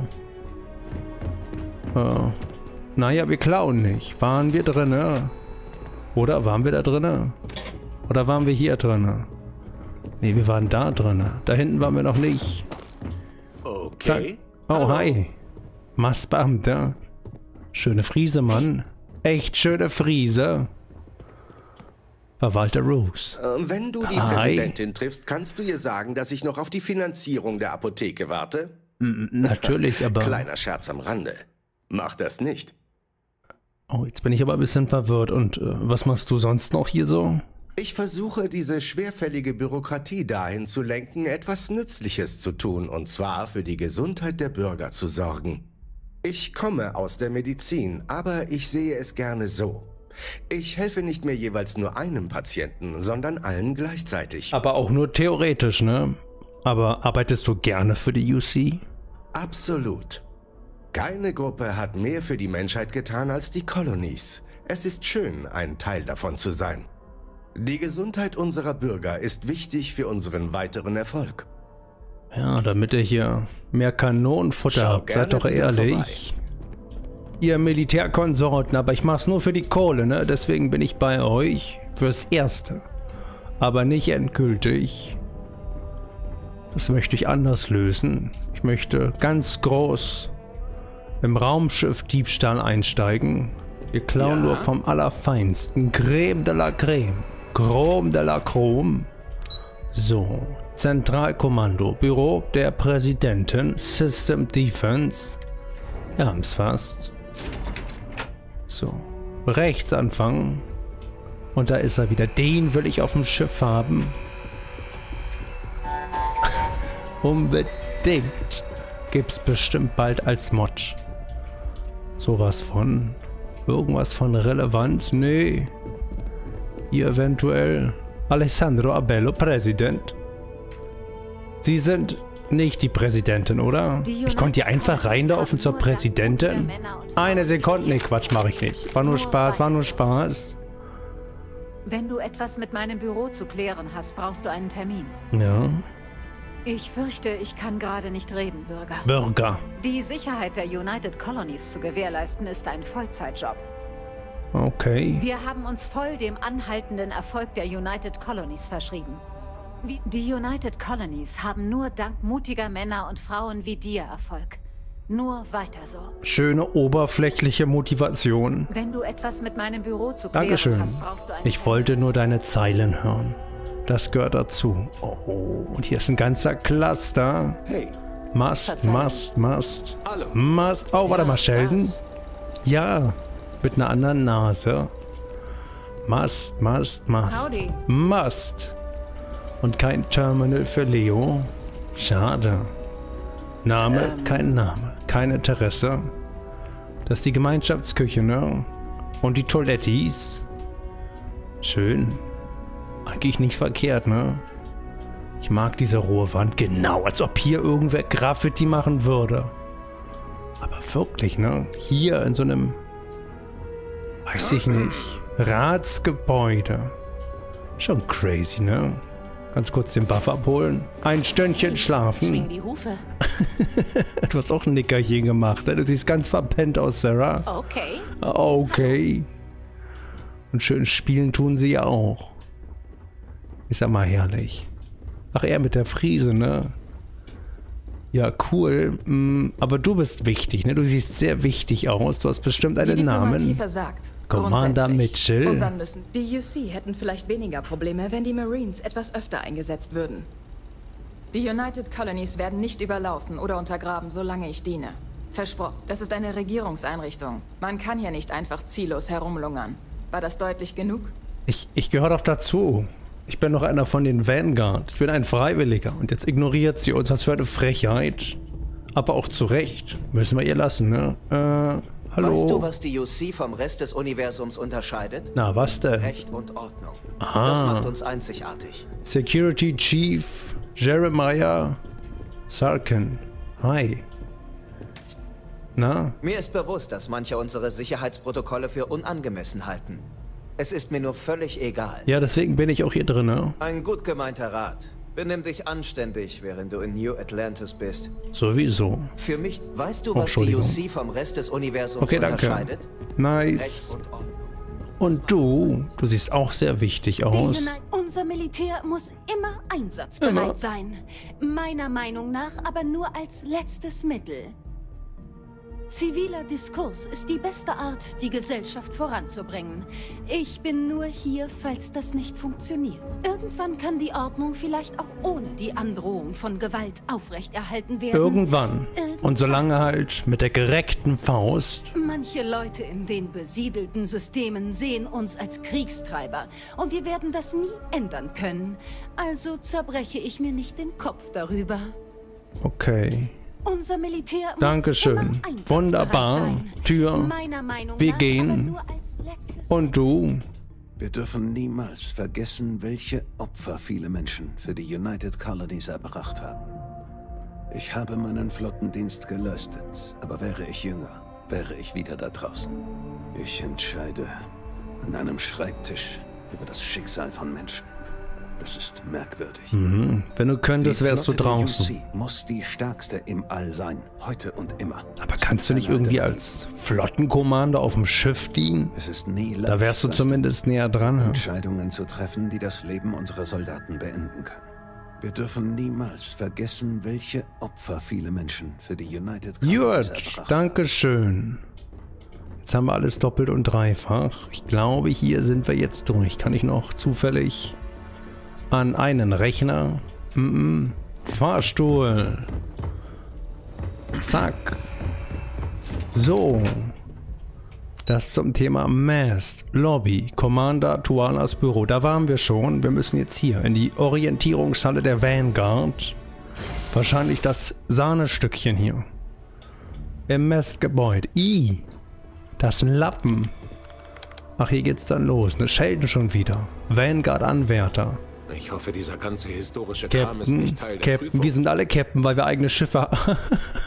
Äh, naja, wir klauen nicht. Waren wir drinne? Oder waren wir da drinne? Oder waren wir hier drinne? Ne, wir waren da drinne. Da hinten waren wir noch nicht. Okay. Zack. Oh, hi. Mastbeamter. Schöne Friese, Mann. Echt schöne Friese. Verwalter Roos. Äh, wenn du die Hi. Präsidentin triffst, kannst du ihr sagen, dass ich noch auf die Finanzierung der Apotheke warte? N natürlich, aber... Kleiner Scherz am Rande. Mach das nicht. Oh, jetzt bin ich aber ein bisschen verwirrt. Und äh, was machst du sonst noch hier so? Ich versuche, diese schwerfällige Bürokratie dahin zu lenken, etwas Nützliches zu tun, und zwar für die Gesundheit der Bürger zu sorgen. Ich komme aus der Medizin, aber ich sehe es gerne so. Ich helfe nicht mehr jeweils nur einem Patienten, sondern allen gleichzeitig. Aber auch nur theoretisch, ne? Aber arbeitest du gerne für die U C? Absolut. Keine Gruppe hat mehr für die Menschheit getan als die Colonies. Es ist schön, ein Teil davon zu sein. Die Gesundheit unserer Bürger ist wichtig für unseren weiteren Erfolg. Ja, damit ihr hier mehr Kanonenfutter Schau habt, seid gerne doch wieder ehrlich. Ihr Militärkonsorten, aber ich mach's nur für die Kohle, ne? Deswegen bin ich bei euch fürs Erste. Aber nicht endgültig. Das möchte ich anders lösen. Ich möchte ganz groß im Raumschiff Diebstahl einsteigen. Wir klauen Ja. nur vom Allerfeinsten. Creme de la Creme. Chrome de la Chrome. So, Zentralkommando, Büro der Präsidentin, System Defense. Wir haben's fast. So, rechts anfangen. Und da ist er wieder. Den will ich auf dem Schiff haben. Unbedingt. Gibt's bestimmt bald als Mod. Sowas von. Irgendwas von Relevanz? Nee. Hier eventuell. Alessandro Abello, Präsident. Sie sind nicht die Präsidentin, oder? Ich konnte hier einfach reinlaufen zur Präsidentin? Eine Sekunde. Nee, Quatsch, mache ich nicht. War nur Spaß, war nur Spaß. Wenn du etwas mit meinem Büro zu klären hast, brauchst du einen Termin. Ja. Ich fürchte, ich kann gerade nicht reden, Bürger. Bürger. Die Sicherheit der United Colonies zu gewährleisten, ist ein Vollzeitjob. Okay. Wir haben uns voll dem anhaltenden Erfolg der United Colonies verschrieben. Wie- Die United Colonies haben nur dank mutiger Männer und Frauen wie dir Erfolg. Nur weiter so. Schöne oberflächliche Motivation. Wenn du etwas mit meinem Büro zu klären Dankeschön. hast, brauchst du einen Ich wollte nur deine Zeilen hören. Das gehört dazu. Oh, und hier ist ein ganzer Cluster. Hey. Must, Verzeihung. must, must. Hallo. Must. Oh, warte mal, Sheldon. was? Ja, mit einer anderen Nase. Must, must, must. Howdy. Must. Und kein Terminal für Leo. Schade. Name, Ähm. kein Name. Kein Interesse. Das ist die Gemeinschaftsküche, ne? Und die Toilettis. Schön. Eigentlich nicht verkehrt, ne? Ich mag diese rohe Wand. Genau, als ob hier irgendwer Graffiti machen würde. Aber wirklich, ne? Hier in so einem... Weiß ich nicht. Ratsgebäude. Schon crazy, ne? Ganz kurz den Buff abholen. Ein Stündchen schlafen. Schwing die Hufe. Du hast auch ein Nickerchen gemacht, ne? Du siehst ganz verpennt aus, Sarah. Okay. Okay. Und schön spielen tun sie ja auch. Ist ja mal herrlich. Ach, er mit der Friese, ne? Ja, cool. Mm, aber du bist wichtig, ne? Du siehst sehr wichtig aus. Du hast bestimmt einen Die Diplomatie Namen. versagt. Commander Grundsätzlich. Mitchell. Und dann müssen die U C hätten vielleicht weniger Probleme, wenn die Marines etwas öfter eingesetzt würden. Die United Colonies werden nicht überlaufen oder untergraben, solange ich diene. Versprochen. Das ist eine Regierungseinrichtung. Man kann hier nicht einfach ziellos herumlungern. War das deutlich genug? Ich, ich gehöre doch dazu. Ich bin doch einer von den Vanguard. Ich bin ein Freiwilliger. Und jetzt ignoriert sie uns. Was für eine Frechheit. Aber auch zu Recht. Müssen wir ihr lassen, ne? Äh, hallo? Weißt du, was die U C vom Rest des Universums unterscheidet? Na, was denn? Recht und Ordnung. Aha. Das macht uns einzigartig. Security Chief Jeremiah Sarkin. Hi. Na? Mir ist bewusst, dass manche unsere Sicherheitsprotokolle für unangemessen halten. Es ist mir nur völlig egal. Ja, deswegen bin ich auch hier drin, ne? Ein gut gemeinter Rat. Benimm dich anständig, während du in New Atlantis bist. Sowieso. Für mich, weißt du, Oh, was die U C vom Rest des Universums Okay, danke. unterscheidet? Nice. Und du, du siehst auch sehr wichtig aus. Nein, unser Militär muss immer einsatzbereit Immer. sein. Meiner Meinung nach aber nur als letztes Mittel. Ziviler Diskurs ist die beste Art, die Gesellschaft voranzubringen. Ich bin nur hier, falls das nicht funktioniert. Irgendwann kann die Ordnung vielleicht auch ohne die Androhung von Gewalt aufrechterhalten werden. Irgendwann. Und solange halt mit der gereckten Faust. Manche Leute in den besiedelten Systemen sehen uns als Kriegstreiber und wir werden das nie ändern können. Also zerbreche ich mir nicht den Kopf darüber. Okay. Unser Militär muss Dankeschön. immer einsatzbereit Wunderbar. sein. Tür. Meiner Meinung Wir nach gehen. aber nur als letztes Und du? Wir dürfen niemals vergessen, welche Opfer viele Menschen für die United Colonies erbracht haben. Ich habe meinen Flottendienst geleistet, aber wäre ich jünger, wäre ich wieder da draußen. Ich entscheide an einem Schreibtisch über das Schicksal von Menschen. Das ist merkwürdig. Mhm. Wenn du könntest, Die wärst du Flotte der draußen. U C muss die stärkste im All sein, heute und immer. Aber kannst du nicht irgendwie als Flottenkommando auf dem Schiff dienen? Es ist nie Da wärst du leicht, zumindest näher dran. Ja? Entscheidungen zu treffen, die das Leben unserer Soldaten beenden können. Wir dürfen niemals vergessen, welche Opfer viele Menschen für die United Colonies Gut, erbracht Dankeschön. Jetzt haben wir alles doppelt und dreifach. Ich glaube, hier sind wir jetzt durch. Kann ich noch zufällig an einen Rechner? Mm-mm. Fahrstuhl. Zack. So. Das zum Thema Mast, Lobby, Commander Tualas Büro. Da waren wir schon. Wir müssen jetzt hier in die Orientierungshalle der Vanguard. Wahrscheinlich das Sahnestückchen hier. Im Mastgebäude. I. Das ist ein Lappen. Ach, hier geht's dann los. Ne, Sheldon schon wieder. Vanguard-Anwärter. Ich hoffe, dieser ganze historische Kram ist Captain, nicht Teil der Captain, Prüfung. wir sind alle Captain, weil wir eigene Schiffe haben.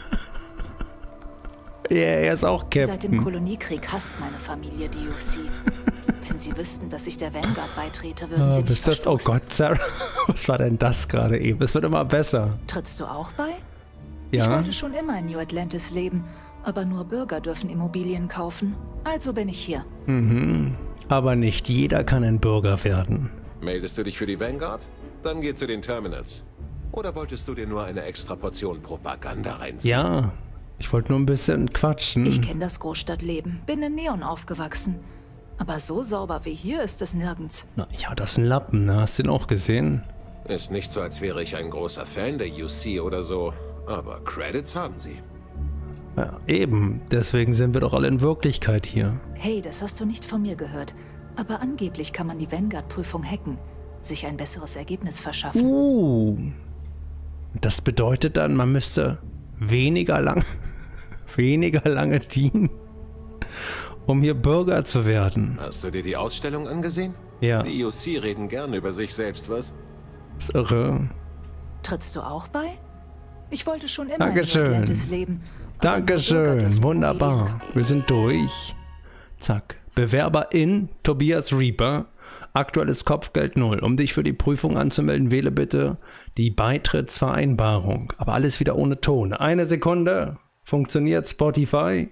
Ja, er ist auch Captain. Seit dem Koloniekrieg hasst meine Familie die U C. Wenn sie wüssten, dass ich der Vanguard beitrete, würden Ah, sie mich bist das, oh verstoßen. Gott, Sarah. Was war denn das gerade eben? Es wird immer besser. Trittst du auch bei? Ja. Ich wollte schon immer in New Atlantis leben, aber nur Bürger dürfen Immobilien kaufen. Also bin ich hier. Mhm. Aber nicht jeder kann ein Bürger werden. Meldest du dich für die Vanguard? Dann geh zu den Terminals. Oder wolltest du dir nur eine extra Portion Propaganda reinziehen? Ja, ich wollte nur ein bisschen quatschen. Ich kenne das Großstadtleben, bin in Neon aufgewachsen. Aber so sauber wie hier ist es nirgends. Na, ja, das ist ein Lappen, ne? Hast du den auch gesehen? Ist nicht so, als wäre ich ein großer Fan der U C oder so, aber Credits haben sie. Ja, eben. Deswegen sind wir doch alle in Wirklichkeit hier. Hey, das hast du nicht von mir gehört. Aber angeblich kann man die Vanguard-Prüfung hacken, sich ein besseres Ergebnis verschaffen. Uh. Das bedeutet dann, man müsste weniger lang, weniger lange dienen, um hier Bürger zu werden. Hast du dir die Ausstellung angesehen? Ja. Die U C reden gern über sich selbst, was? Das ist irre. Trittst du auch bei? Ich wollte schon immer Dankeschön. in New Atlantis leben. Dankeschön. Wunderbar. Wir sind durch. Zack. Bewerber in Tobias Reaper. Aktuelles Kopfgeld null. Um dich für die Prüfung anzumelden, wähle bitte die Beitrittsvereinbarung. Aber alles wieder ohne Ton. Eine Sekunde. Funktioniert Spotify?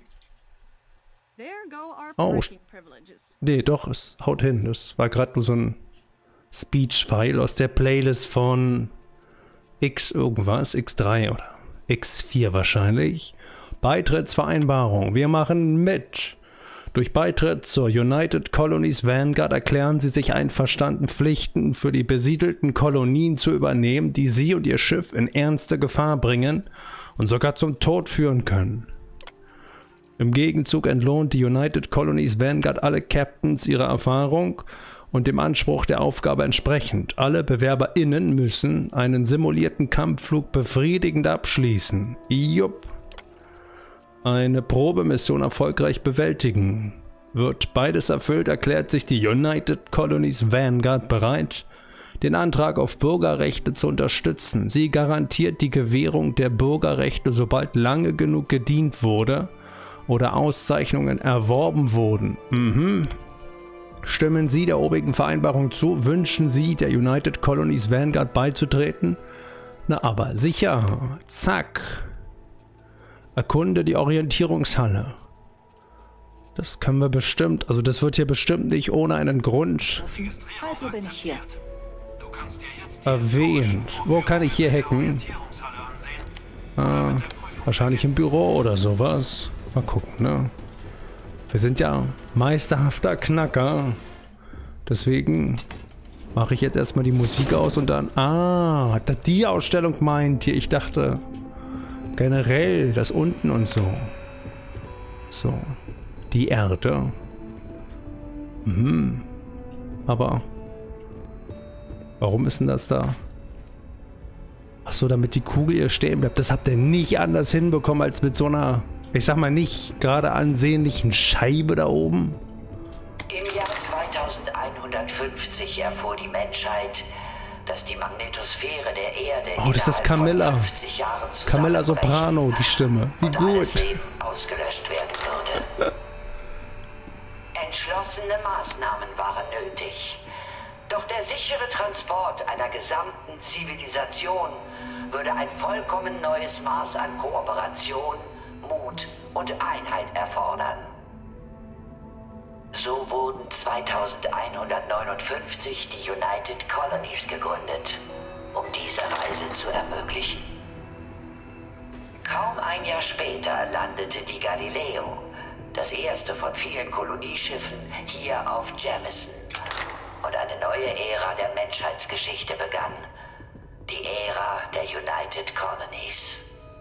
Oh. Nee, doch, es haut hin. Das war gerade nur so ein Speech-File aus der Playlist von X irgendwas. X drei oder X vier wahrscheinlich. Beitrittsvereinbarung. Wir machen mit. Durch Beitritt zur United Colonies Vanguard erklären sie sich einverstanden, Pflichten für die besiedelten Kolonien zu übernehmen, die sie und ihr Schiff in ernste Gefahr bringen und sogar zum Tod führen können. Im Gegenzug entlohnt die United Colonies Vanguard alle Captains ihrer Erfahrung und dem Anspruch der Aufgabe entsprechend. Alle BewerberInnen müssen einen simulierten Kampfflug befriedigend abschließen. Jupp. Eine Probemission erfolgreich bewältigen. Wird beides erfüllt, erklärt sich die United Colonies Vanguard bereit, den Antrag auf Bürgerrechte zu unterstützen. Sie garantiert die Gewährung der Bürgerrechte, sobald lange genug gedient wurde oder Auszeichnungen erworben wurden. Mhm. Stimmen Sie der obigen Vereinbarung zu? Wünschen Sie, der United Colonies Vanguard beizutreten? Na aber sicher. Zack. Erkunde die Orientierungshalle. Das können wir bestimmt, also das wird hier bestimmt nicht ohne einen Grund Also bin ich hier. erwähnt. Wo kann ich hier hacken? Ah, wahrscheinlich im Büro oder sowas. Mal gucken, ne? Wir sind ja meisterhafter Knacker. Deswegen mache ich jetzt erstmal die Musik aus und dann... Ah, das die Ausstellung meint ihr. Ich dachte generell das unten und so. So. Die Erde. Mhm. Aber warum ist denn das da? Achso, damit die Kugel hier stehen bleibt. Das habt ihr nicht anders hinbekommen als mit so einer, ich sag mal, nicht gerade ansehnlichen Scheibe da oben. Im Jahr zweitausendeinhundertfünfzig erfuhr die Menschheit, dass die Magnetosphäre der Erde Oh, das ist Camilla. Camilla Soprano, die Stimme. Wie und gut. alles Leben ausgelöscht werden würde. Entschlossene Maßnahmen waren nötig. Doch der sichere Transport einer gesamten Zivilisation würde ein vollkommen neues Maß an Kooperation, Mut und Einheit erfordern. So wurden zweitausendeinhundertneunundfünfzig die United Colonies gegründet, um diese Reise zu ermöglichen. Kaum ein Jahr später landete die Galileo, das erste von vielen Kolonieschiffen, hier auf Jamison. Und eine neue Ära der Menschheitsgeschichte begann. Die Ära der United Colonies.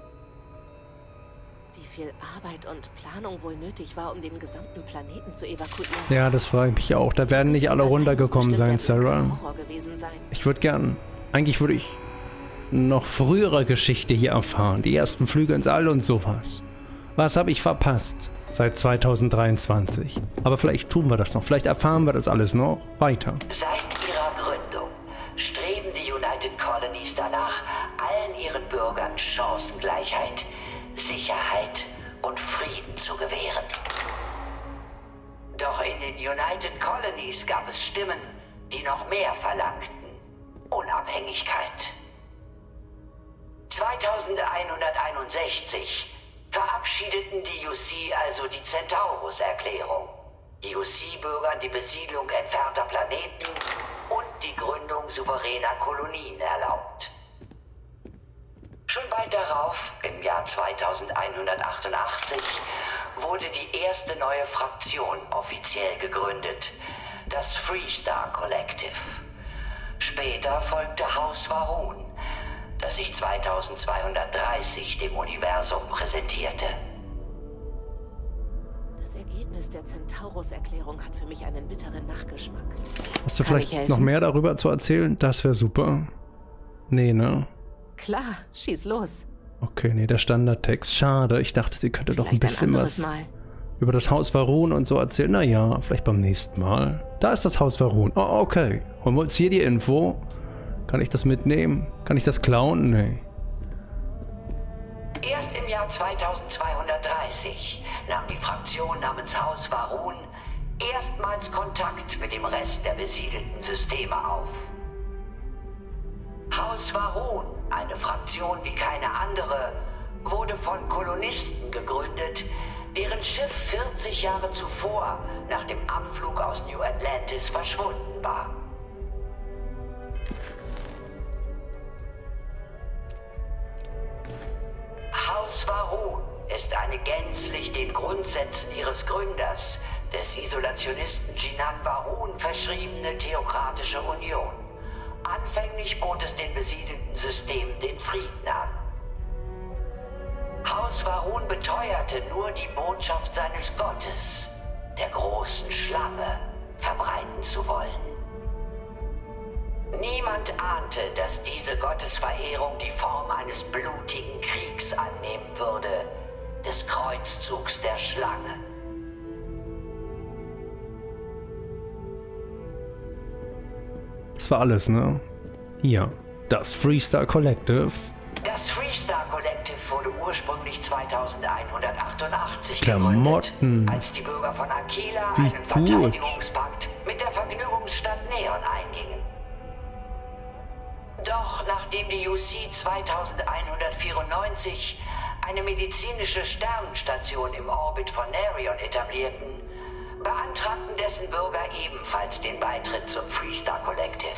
Wie viel Arbeit und Planung wohl nötig war, um den gesamten Planeten zu evakuieren. Ja, das frage ich mich auch. Da werden nicht alle runtergekommen sein, Sarah. Ich würde gern, eigentlich würde ich noch frühere Geschichte hier erfahren. Die ersten Flüge ins All und sowas. Was habe ich verpasst seit zweitausenddreiundzwanzig? Aber vielleicht tun wir das noch. Vielleicht erfahren wir das alles noch weiter. Seit ihrer Gründung streben die United Colonies danach, allen ihren Bürgern Chancengleichheit, Sicherheit und Frieden zu gewähren. Doch in den United Colonies gab es Stimmen, die noch mehr verlangten. Unabhängigkeit. zweitausendeinhunderteinundsechzig verabschiedeten die U C also die Centaurus-Erklärung, die U C-Bürgern die Besiedlung entfernter Planeten und die Gründung souveräner Kolonien erlaubt. Schon bald darauf, im Jahr zweitausendeinhundertachtundachtzig, wurde die erste neue Fraktion offiziell gegründet, das Freestar Collective. Später folgte Haus Va'ruun, das sich zweitausendzweihundertdreißig dem Universum präsentierte. Das Ergebnis der Centaurus-Erklärung hat für mich einen bitteren Nachgeschmack. Hast du Kann ich vielleicht helfen? noch mehr darüber zu erzählen? Das wäre super. Nee, ne? Klar, schieß los. Okay, nee, der Standardtext. Schade, ich dachte, sie könnte doch ein Vielleicht bisschen ein anderes was Mal. über das Haus Va'ruun und so erzählen. Naja, vielleicht beim nächsten Mal. Da ist das Haus Va'ruun. Oh, okay. Holen wir uns hier die Info. Kann ich das mitnehmen? Kann ich das klauen? Nee. Erst im Jahr zweitausendzweihundertdreißig nahm die Fraktion namens Haus Va'ruun erstmals Kontakt mit dem Rest der besiedelten Systeme auf. Haus Va'ruun, eine Fraktion wie keine andere, wurde von Kolonisten gegründet, deren Schiff vierzig Jahre zuvor nach dem Abflug aus New Atlantis verschwunden war. Haus Va'ruun ist eine gänzlich den Grundsätzen ihres Gründers, des Isolationisten Jinan Va'ruun, verschriebene theokratische Union. Anfänglich bot es den besiedelten Systemen den Frieden an. Haus Va'ruun beteuerte nur die Botschaft seines Gottes, der großen Schlange, verbreiten zu wollen. Niemand ahnte, dass diese Gottesverehrung die Form eines blutigen Kriegs annehmen würde, des Kreuzzugs der Schlange. Das war alles, ne? Hier. Das Freestar Collective. Das Freestar Collective wurde ursprünglich zweitausendeinhundertachtundachtzig Klamotten. gegründet, als die Bürger von Aquila Wie einen gut. Verteidigungspakt mit Verteidigungsstadt Neon eingingen. Doch nachdem die U C zweitausendeinhundertvierundneunzig eine medizinische Sternenstation im Orbit von Narion etablierten, beantragten dessen Bürger ebenfalls den Beitritt zum Freestar Collective.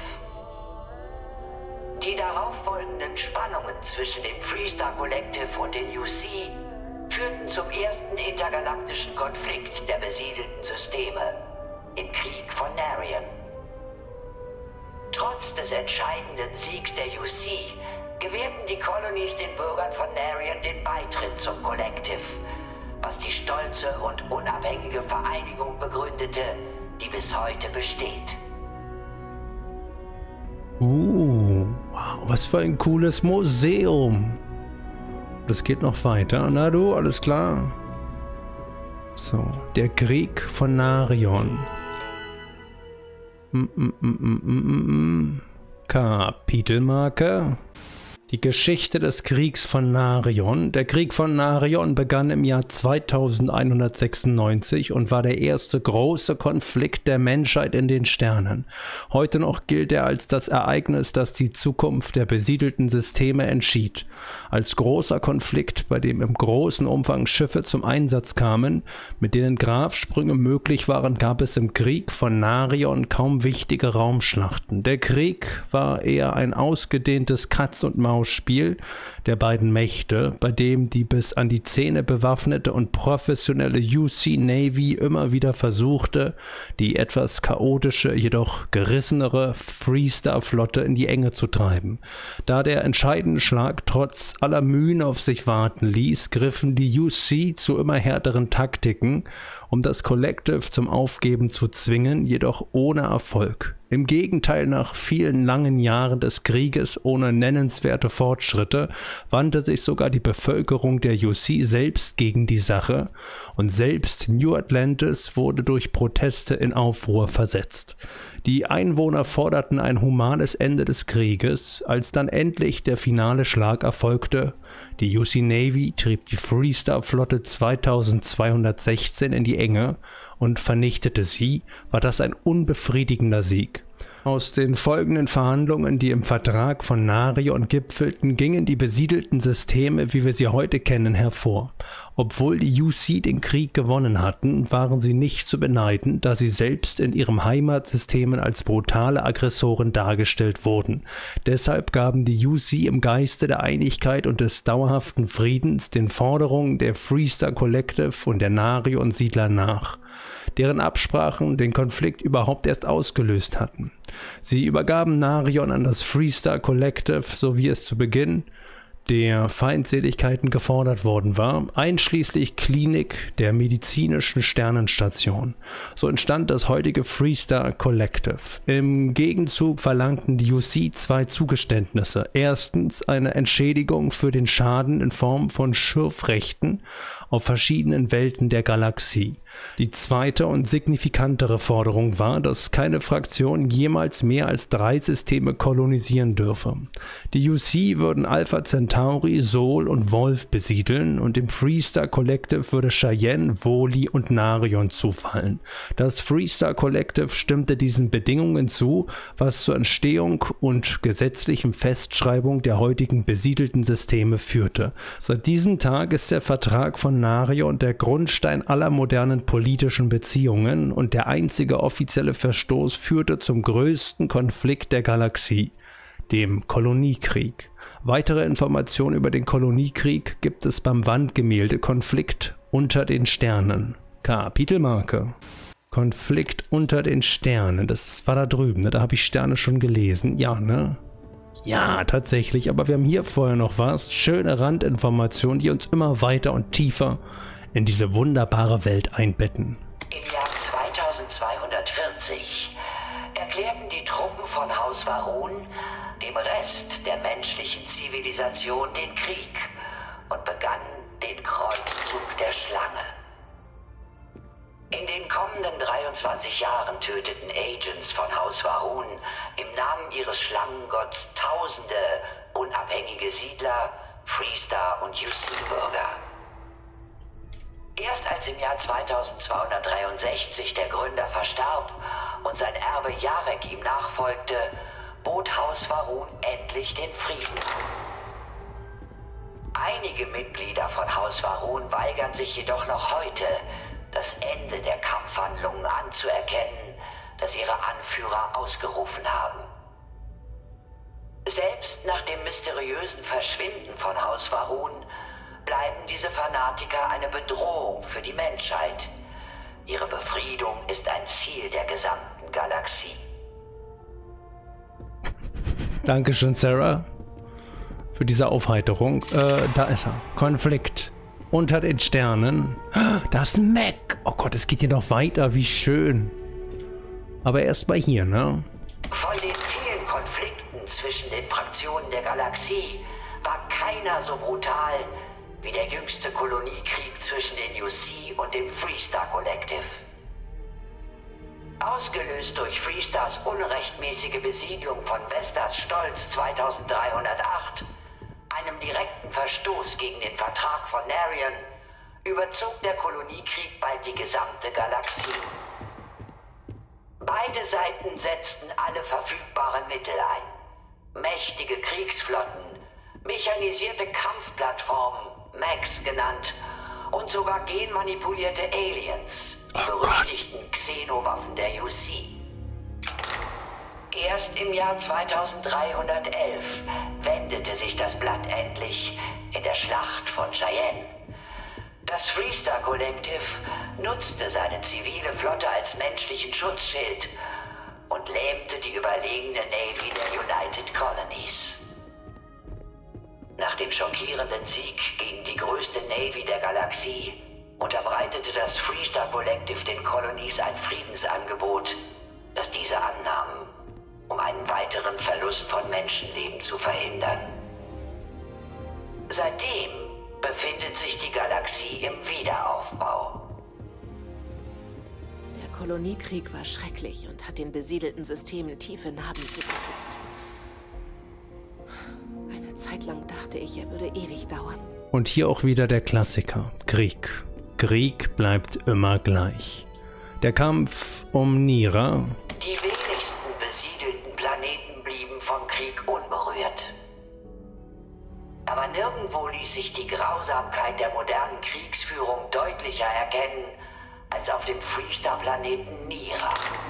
Die darauf folgenden Spannungen zwischen dem Freestar Collective und den U C führten zum ersten intergalaktischen Konflikt der besiedelten Systeme, im Krieg von Narion. Trotz des entscheidenden Siegs der U C gewährten die Colonies den Bürgern von Narion den Beitritt zum Collective, was die stolze und unabhängige Vereinigung begründete, die bis heute besteht. Uh, wow, was für ein cooles Museum. Das geht noch weiter. Na du, alles klar. So, der Krieg von Narion. Mm, mm, mm, mm, mm, mm. Kapitelmarke. Die Geschichte des Kriegs von Narion. Der Krieg von Narion begann im Jahr zweitausendeinhundertsechsundneunzig und war der erste große Konflikt der Menschheit in den Sternen. Heute noch gilt er als das Ereignis, das die Zukunft der besiedelten Systeme entschied. Als großer Konflikt, bei dem im großen Umfang Schiffe zum Einsatz kamen, mit denen Grabsprünge möglich waren, gab es im Krieg von Narion kaum wichtige Raumschlachten. Der Krieg war eher ein ausgedehntes Katz- und Maus Spiel der beiden Mächte, bei dem die bis an die Zähne bewaffnete und professionelle U C Navy immer wieder versuchte, die etwas chaotische, jedoch gerissenere Freestar-Flotte in die Enge zu treiben. Da der entscheidende Schlag trotz aller Mühen auf sich warten ließ, griffen die U C zu immer härteren Taktiken, um das Collective zum Aufgeben zu zwingen, jedoch ohne Erfolg. Im Gegenteil, nach vielen langen Jahren des Krieges ohne nennenswerte Fortschritte wandte sich sogar die Bevölkerung der U C selbst gegen die Sache und selbst New Atlantis wurde durch Proteste in Aufruhr versetzt. Die Einwohner forderten ein humanes Ende des Krieges, als dann endlich der finale Schlag erfolgte. Die U C Navy trieb die Freestar-Flotte zweitausendzweihundertsechzehn in die Enge und vernichtete sie, war das ein unbefriedigender Sieg. Aus den folgenden Verhandlungen, die im Vertrag von Narion gipfelten, gingen die besiedelten Systeme, wie wir sie heute kennen, hervor. Obwohl die U C den Krieg gewonnen hatten, waren sie nicht zu beneiden, da sie selbst in ihren Heimatsystemen als brutale Aggressoren dargestellt wurden. Deshalb gaben die U C im Geiste der Einigkeit und des dauerhaften Friedens den Forderungen der Freestar Collective und der Narion-Siedler nach, deren Absprachen den Konflikt überhaupt erst ausgelöst hatten. Sie übergaben Narion an das Freestar Collective, so wie es zu Beginn der Feindseligkeiten gefordert worden war, einschließlich Klinik der medizinischen Sternenstation. So entstand das heutige Freestar Collective. Im Gegenzug verlangten die U C zwei Zugeständnisse. Erstens eine Entschädigung für den Schaden in Form von Schürfrechten auf verschiedenen Welten der Galaxie. Die zweite und signifikantere Forderung war, dass keine Fraktion jemals mehr als drei Systeme kolonisieren dürfe. Die U C würden Alpha Centauri, Sol und Wolf besiedeln und dem Freestar Collective würde Cheyenne, Woli und Narion zufallen. Das Freestar Collective stimmte diesen Bedingungen zu, was zur Entstehung und gesetzlichen Festschreibung der heutigen besiedelten Systeme führte. Seit diesem Tag ist der Vertrag von Narion der Grundstein aller modernen politischen Beziehungen und der einzige offizielle Verstoß führte zum größten Konflikt der Galaxie, dem Koloniekrieg. Weitere Informationen über den Koloniekrieg gibt es beim Wandgemälde Konflikt unter den Sternen. Kapitelmarke. Konflikt unter den Sternen, das war da drüben, ne? Da habe ich Sterne schon gelesen, ja, ne? Ja, tatsächlich, aber wir haben hier vorher noch was, schöne Randinformationen, die uns immer weiter und tiefer in diese wunderbare Welt einbetten. Im Jahr zweitausendzweihundertvierzig erklärten die Truppen von Haus Varun dem Rest der menschlichen Zivilisation den Krieg und begannen den Kreuzzug der Schlange. In den kommenden dreiundzwanzig Jahren töteten Agents von Haus Varun im Namen ihres Schlangengotts tausende unabhängige Siedler, Freestar und U C-Bürger. Erst als im Jahr zweitausendzweihundertdreiundsechzig der Gründer verstarb und sein Erbe Jarek ihm nachfolgte, bot Haus Va'ruun endlich den Frieden. Einige Mitglieder von Haus Va'ruun weigern sich jedoch noch heute, das Ende der Kampfhandlungen anzuerkennen, das ihre Anführer ausgerufen haben. Selbst nach dem mysteriösen Verschwinden von Haus Va'ruun bleiben diese Fanatiker eine Bedrohung für die Menschheit. Ihre Befriedung ist ein Ziel der gesamten Galaxie. Dankeschön, Sarah, für diese Aufheiterung. Äh, da ist er. Konflikt. Unter den Sternen. Das ist ein Mac. Oh Gott, es geht hier noch weiter. Wie schön. Aber erstmal hier, ne? Von den vielen Konflikten zwischen den Fraktionen der Galaxie war keiner so brutal wie der jüngste Koloniekrieg zwischen den U C und dem Freestar Collective. Ausgelöst durch Freestars unrechtmäßige Besiedlung von Vestas Stolz zweitausenddreihundertacht, einem direkten Verstoß gegen den Vertrag von Narion, überzog der Koloniekrieg bald die gesamte Galaxie. Beide Seiten setzten alle verfügbaren Mittel ein. Mächtige Kriegsflotten, mechanisierte Kampfplattformen, Mechs genannt, und sogar genmanipulierte Aliens, die oh berüchtigten Xenowaffen der U C. Erst im Jahr zweitausenddreihundertelf wendete sich das Blatt endlich in der Schlacht von Cheyenne. Das Freestar Collective nutzte seine zivile Flotte als menschlichen Schutzschild und lähmte die überlegene Navy der United Colonies. Nach dem schockierenden Sieg gegen die größte Navy der Galaxie unterbreitete das Freestar Collective den Colonies ein Friedensangebot, das diese annahmen, um einen weiteren Verlust von Menschenleben zu verhindern. Seitdem befindet sich die Galaxie im Wiederaufbau. Der Koloniekrieg war schrecklich und hat den besiedelten Systemen tiefe Narben zugefügt. Eine Zeit lang dachte ich, er würde ewig dauern. Und hier auch wieder der Klassiker. Krieg. Krieg bleibt immer gleich. Der Kampf um Nira. Die wenigsten besiedelten Planeten blieben vom Krieg unberührt. Aber nirgendwo ließ sich die Grausamkeit der modernen Kriegsführung deutlicher erkennen als auf dem Freestar-Planeten Nira.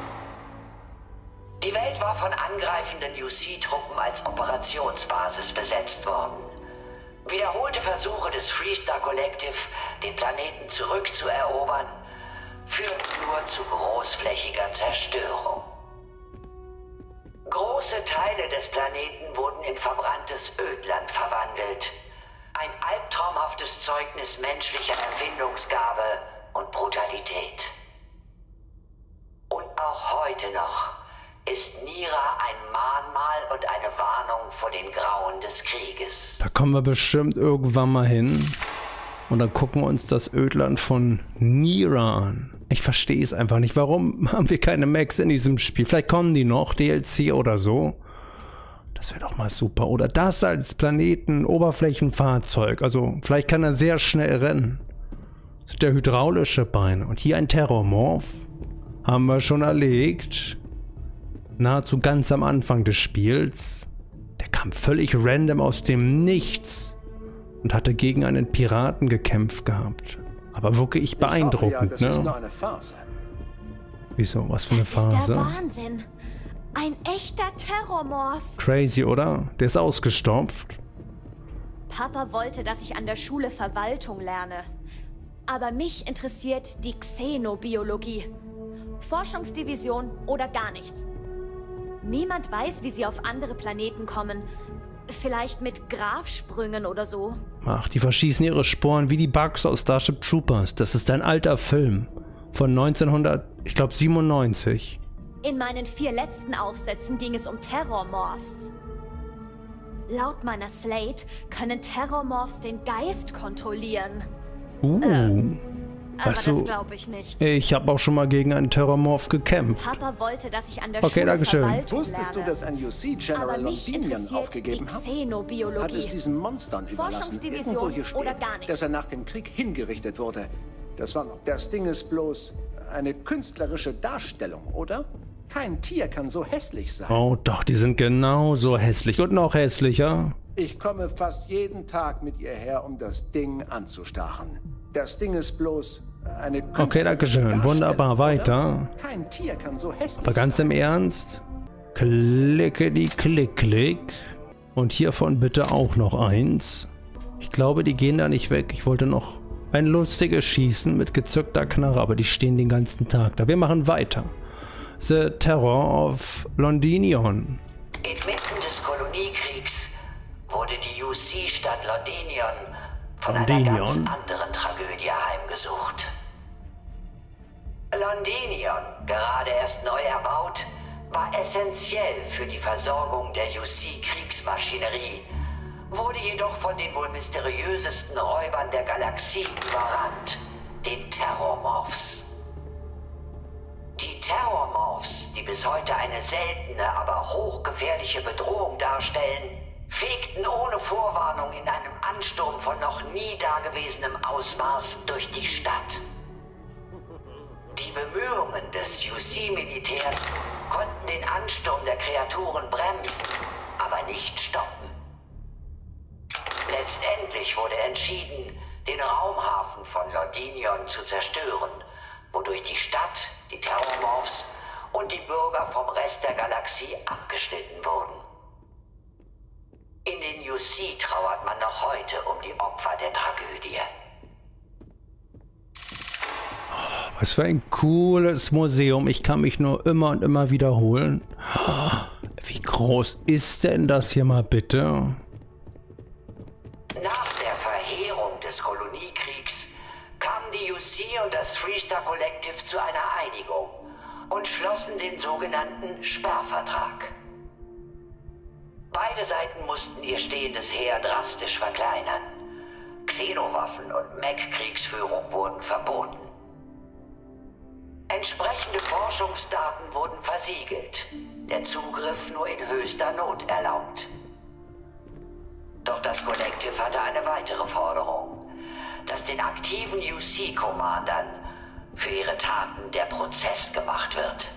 Die Welt war von angreifenden U C-Truppen als Operationsbasis besetzt worden. Wiederholte Versuche des Freestar Collective, den Planeten zurückzuerobern, führten nur zu großflächiger Zerstörung. Große Teile des Planeten wurden in verbranntes Ödland verwandelt. Ein albtraumhaftes Zeugnis menschlicher Erfindungsgabe und Brutalität. Und auch heute noch ist Nira ein Mahnmal und eine Warnung vor den Grauen des Krieges. Da kommen wir bestimmt irgendwann mal hin. Und dann gucken wir uns das Ödland von Nira an. Ich verstehe es einfach nicht. Warum haben wir keine Mechs in diesem Spiel? Vielleicht kommen die noch, D L C oder so. Das wäre doch mal super. Oder das als Planeten-Oberflächenfahrzeug. Also vielleicht kann er sehr schnell rennen. Das sind der hydraulische Beine. Und hier ein Terrormorph. Haben wir schon erlegt. Nahezu ganz am Anfang des Spiels. Der kam völlig random aus dem Nichts. Und hatte gegen einen Piraten gekämpft gehabt. Aber wirklich beeindruckend, ich hoffe ja, das ne? ist nur eine Phase. Wieso? Was für eine Das Phase? ist der Wahnsinn. Ein echter Terrormorph. Crazy, oder? Der ist ausgestopft. Papa wollte, dass ich an der Schule Verwaltung lerne. Aber mich interessiert die Xenobiologie. Forschungsdivision oder gar nichts. Niemand weiß, wie sie auf andere Planeten kommen. Vielleicht mit Grafsprüngen oder so. Ach, die verschießen ihre Sporen wie die Bugs aus Starship Troopers. Das ist ein alter Film. Von neunzehnhundert, ich glaube siebenundneunzig. In meinen vier letzten Aufsätzen ging es um Terrormorphs. Laut meiner Slate können Terrormorphs den Geist kontrollieren. Uh. Ähm, aber weißt das du, glaube ich nicht. ich habe auch schon mal gegen einen Terrormorph gekämpft. Papa wollte, dass ich an der Okay, Schule Dankeschön. Verwaltung Wusstest du, lerne. dass ein U C-General Aber mich Londinian interessiert aufgegeben die hat? Xenobiologie. Hat es diesen Monstern überlassen. Forschungsdivision Irgendwo hier steht, oder gar nichts. dass er nach dem Krieg hingerichtet wurde. Das war noch. Das Ding ist bloß eine künstlerische Darstellung, oder? Kein Tier kann so hässlich sein. Oh doch, die sind genauso hässlich und noch hässlicher. Ich komme fast jeden Tag mit ihr her, um das Ding anzustarren. Das Ding ist bloß eine künstliche Okay, danke schön. Wunderbar, weiter. Kein Tier kann so hässlich Aber ganz im Ernst? Klickedi klick klick. Und hiervon bitte auch noch eins. Ich glaube, die gehen da nicht weg. Ich wollte noch ein lustiges Schießen mit gezückter Knarre, aber die stehen den ganzen Tag da. Wir machen weiter. The Terror of Londinion. Inmitten des Koloniekriegs wurde die U C-Stadt Londinion von Londinion. einer ganz anderen Tragödie heimgesucht. Londinion, gerade erst neu erbaut, war essentiell für die Versorgung der U C-Kriegsmaschinerie, wurde jedoch von den wohl mysteriösesten Räubern der Galaxie überrannt, den Terrormorphs. Die Terrormorphs, die bis heute eine seltene, aber hochgefährliche Bedrohung darstellen, fegten ohne Vorwarnung in einem Ansturm von noch nie dagewesenem Ausmaß durch die Stadt. Die Bemühungen des U C-Militärs konnten den Ansturm der Kreaturen bremsen, aber nicht stoppen. Letztendlich wurde entschieden, den Raumhafen von Londinion zu zerstören, wodurch die Stadt, die Terrormorphs und die Bürger vom Rest der Galaxie abgeschnitten wurden. In den U C trauert man noch heute um die Opfer der Tragödie. Was für ein cooles Museum. Ich kann mich nur immer und immer wiederholen. Wie groß ist denn das hier mal bitte? Nach der Verheerung des Koloniekriegs kamen die U C und das Freestar Collective zu einer Einigung und schlossen den sogenannten Sperrvertrag. Beide Seiten mussten ihr stehendes Heer drastisch verkleinern. Xenowaffen und Mech-Kriegsführung wurden verboten. Entsprechende Forschungsdaten wurden versiegelt, der Zugriff nur in höchster Not erlaubt. Doch das Collective hatte eine weitere Forderung, dass den aktiven U C-Commandern für ihre Taten der Prozess gemacht wird.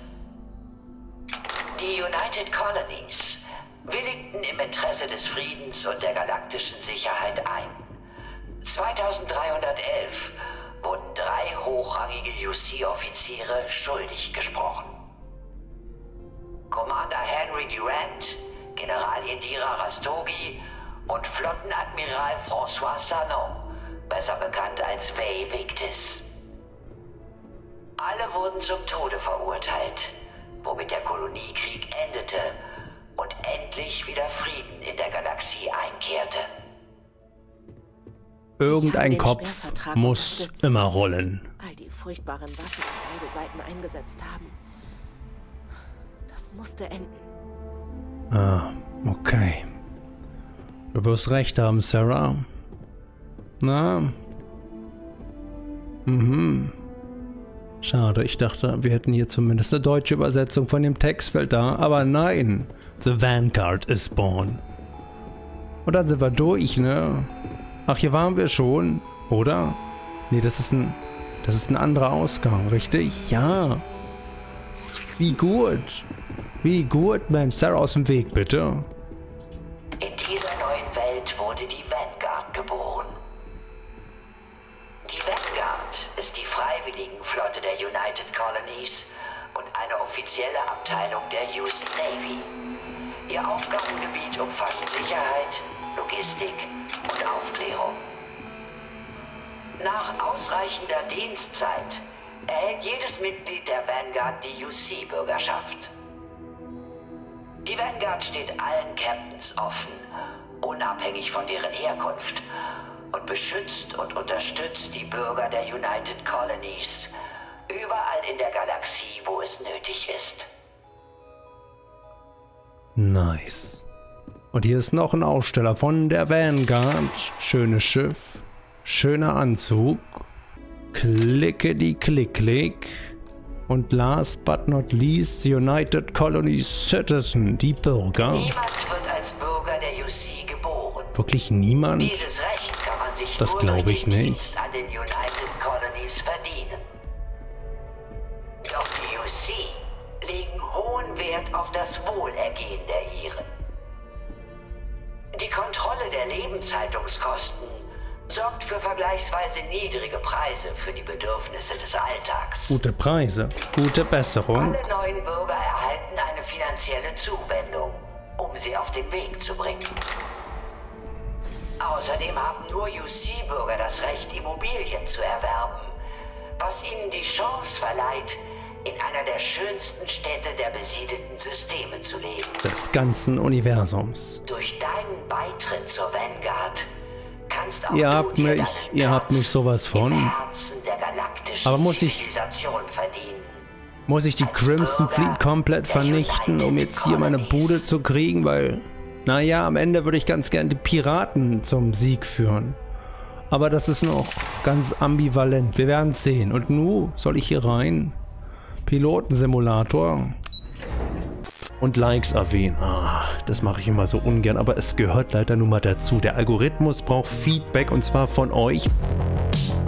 Die United Colonies willigten im Interesse des Friedens und der galaktischen Sicherheit ein. zweitausenddreihundertelf wurden drei hochrangige U C-Offiziere schuldig gesprochen. Commander Henry Durant, General Indira Rastogi und Flottenadmiral François Sanon, besser bekannt als Vey Victis. Alle wurden zum Tode verurteilt, womit der Koloniekrieg endete und endlich wieder Frieden in der Galaxie einkehrte. Irgendein Kopf muss immer rollen. All die furchtbaren Waffen, die beide Seiten eingesetzt haben. Das musste enden. Ah, okay. Du wirst recht haben, Sarah. Na? Mhm. Schade, ich dachte, wir hätten hier zumindest eine deutsche Übersetzung von dem Textfeld da, aber nein. The Vanguard is born. Und dann sind wir durch, ne? Ach, hier waren wir schon, oder? Nee, das ist ein, das ist ein anderer Ausgang, richtig? Ja. Wie gut. Wie gut, Mensch. Sarah, aus dem Weg, bitte. In dieser neuen Welt wurde die Vanguard geboren. Die Vanguard ist die Freiwilligenflotte der United Colonies und eine offizielle Abteilung der U C Navy. Ihr Aufgabengebiet umfasst Sicherheit, Logistik und Aufklärung. Nach ausreichender Dienstzeit erhält jedes Mitglied der Vanguard die U C-Bürgerschaft. Die Vanguard steht allen Captains offen, unabhängig von deren Herkunft, und beschützt und unterstützt die Bürger der United Colonies überall in der Galaxie, wo es nötig ist. Nice. Und hier ist noch ein Aussteller von der Vanguard. Schönes Schiff. Schöner Anzug. Klickedi klick klick. Und last but not least, the United Colonies Citizen, die Bürger. Niemand wird als Bürger der U C geboren. Wirklich niemand? Dieses Recht kann man sich das nur glaube durch ich den nicht. Dienst an den United Colonies verdienen. Doch die U C legen hohe Wert auf das Wohlergehen der Iren. Die Kontrolle der Lebenshaltungskosten sorgt für vergleichsweise niedrige Preise für die Bedürfnisse des Alltags. Gute Preise, gute Besserung. Alle neuen Bürger erhalten eine finanzielle Zuwendung, um sie auf den Weg zu bringen. Außerdem haben nur U C-Bürger das Recht, Immobilien zu erwerben, was ihnen die Chance verleiht, in einer der schönsten Städte der besiedelten Systeme zu leben. Des ganzen Universums. Durch deinen Beitritt zur Vanguard kannst auch Ihr du habt dir mich, deinen ihr habt mich sowas von. Herzen der galaktischen Aber muss ich, Zivilisation verdienen. muss ich die Crimson Fleet komplett vernichten, um jetzt hier meine Bude zu kriegen? Weil, naja, am Ende würde ich ganz gerne die Piraten zum Sieg führen. Aber das ist noch ganz ambivalent. Wir werden es sehen. Und nun soll ich hier rein? Pilotensimulator. Und Likes erwähnen. Ah, das mache ich immer so ungern, aber es gehört leider nun mal dazu. Der Algorithmus braucht Feedback und zwar von euch.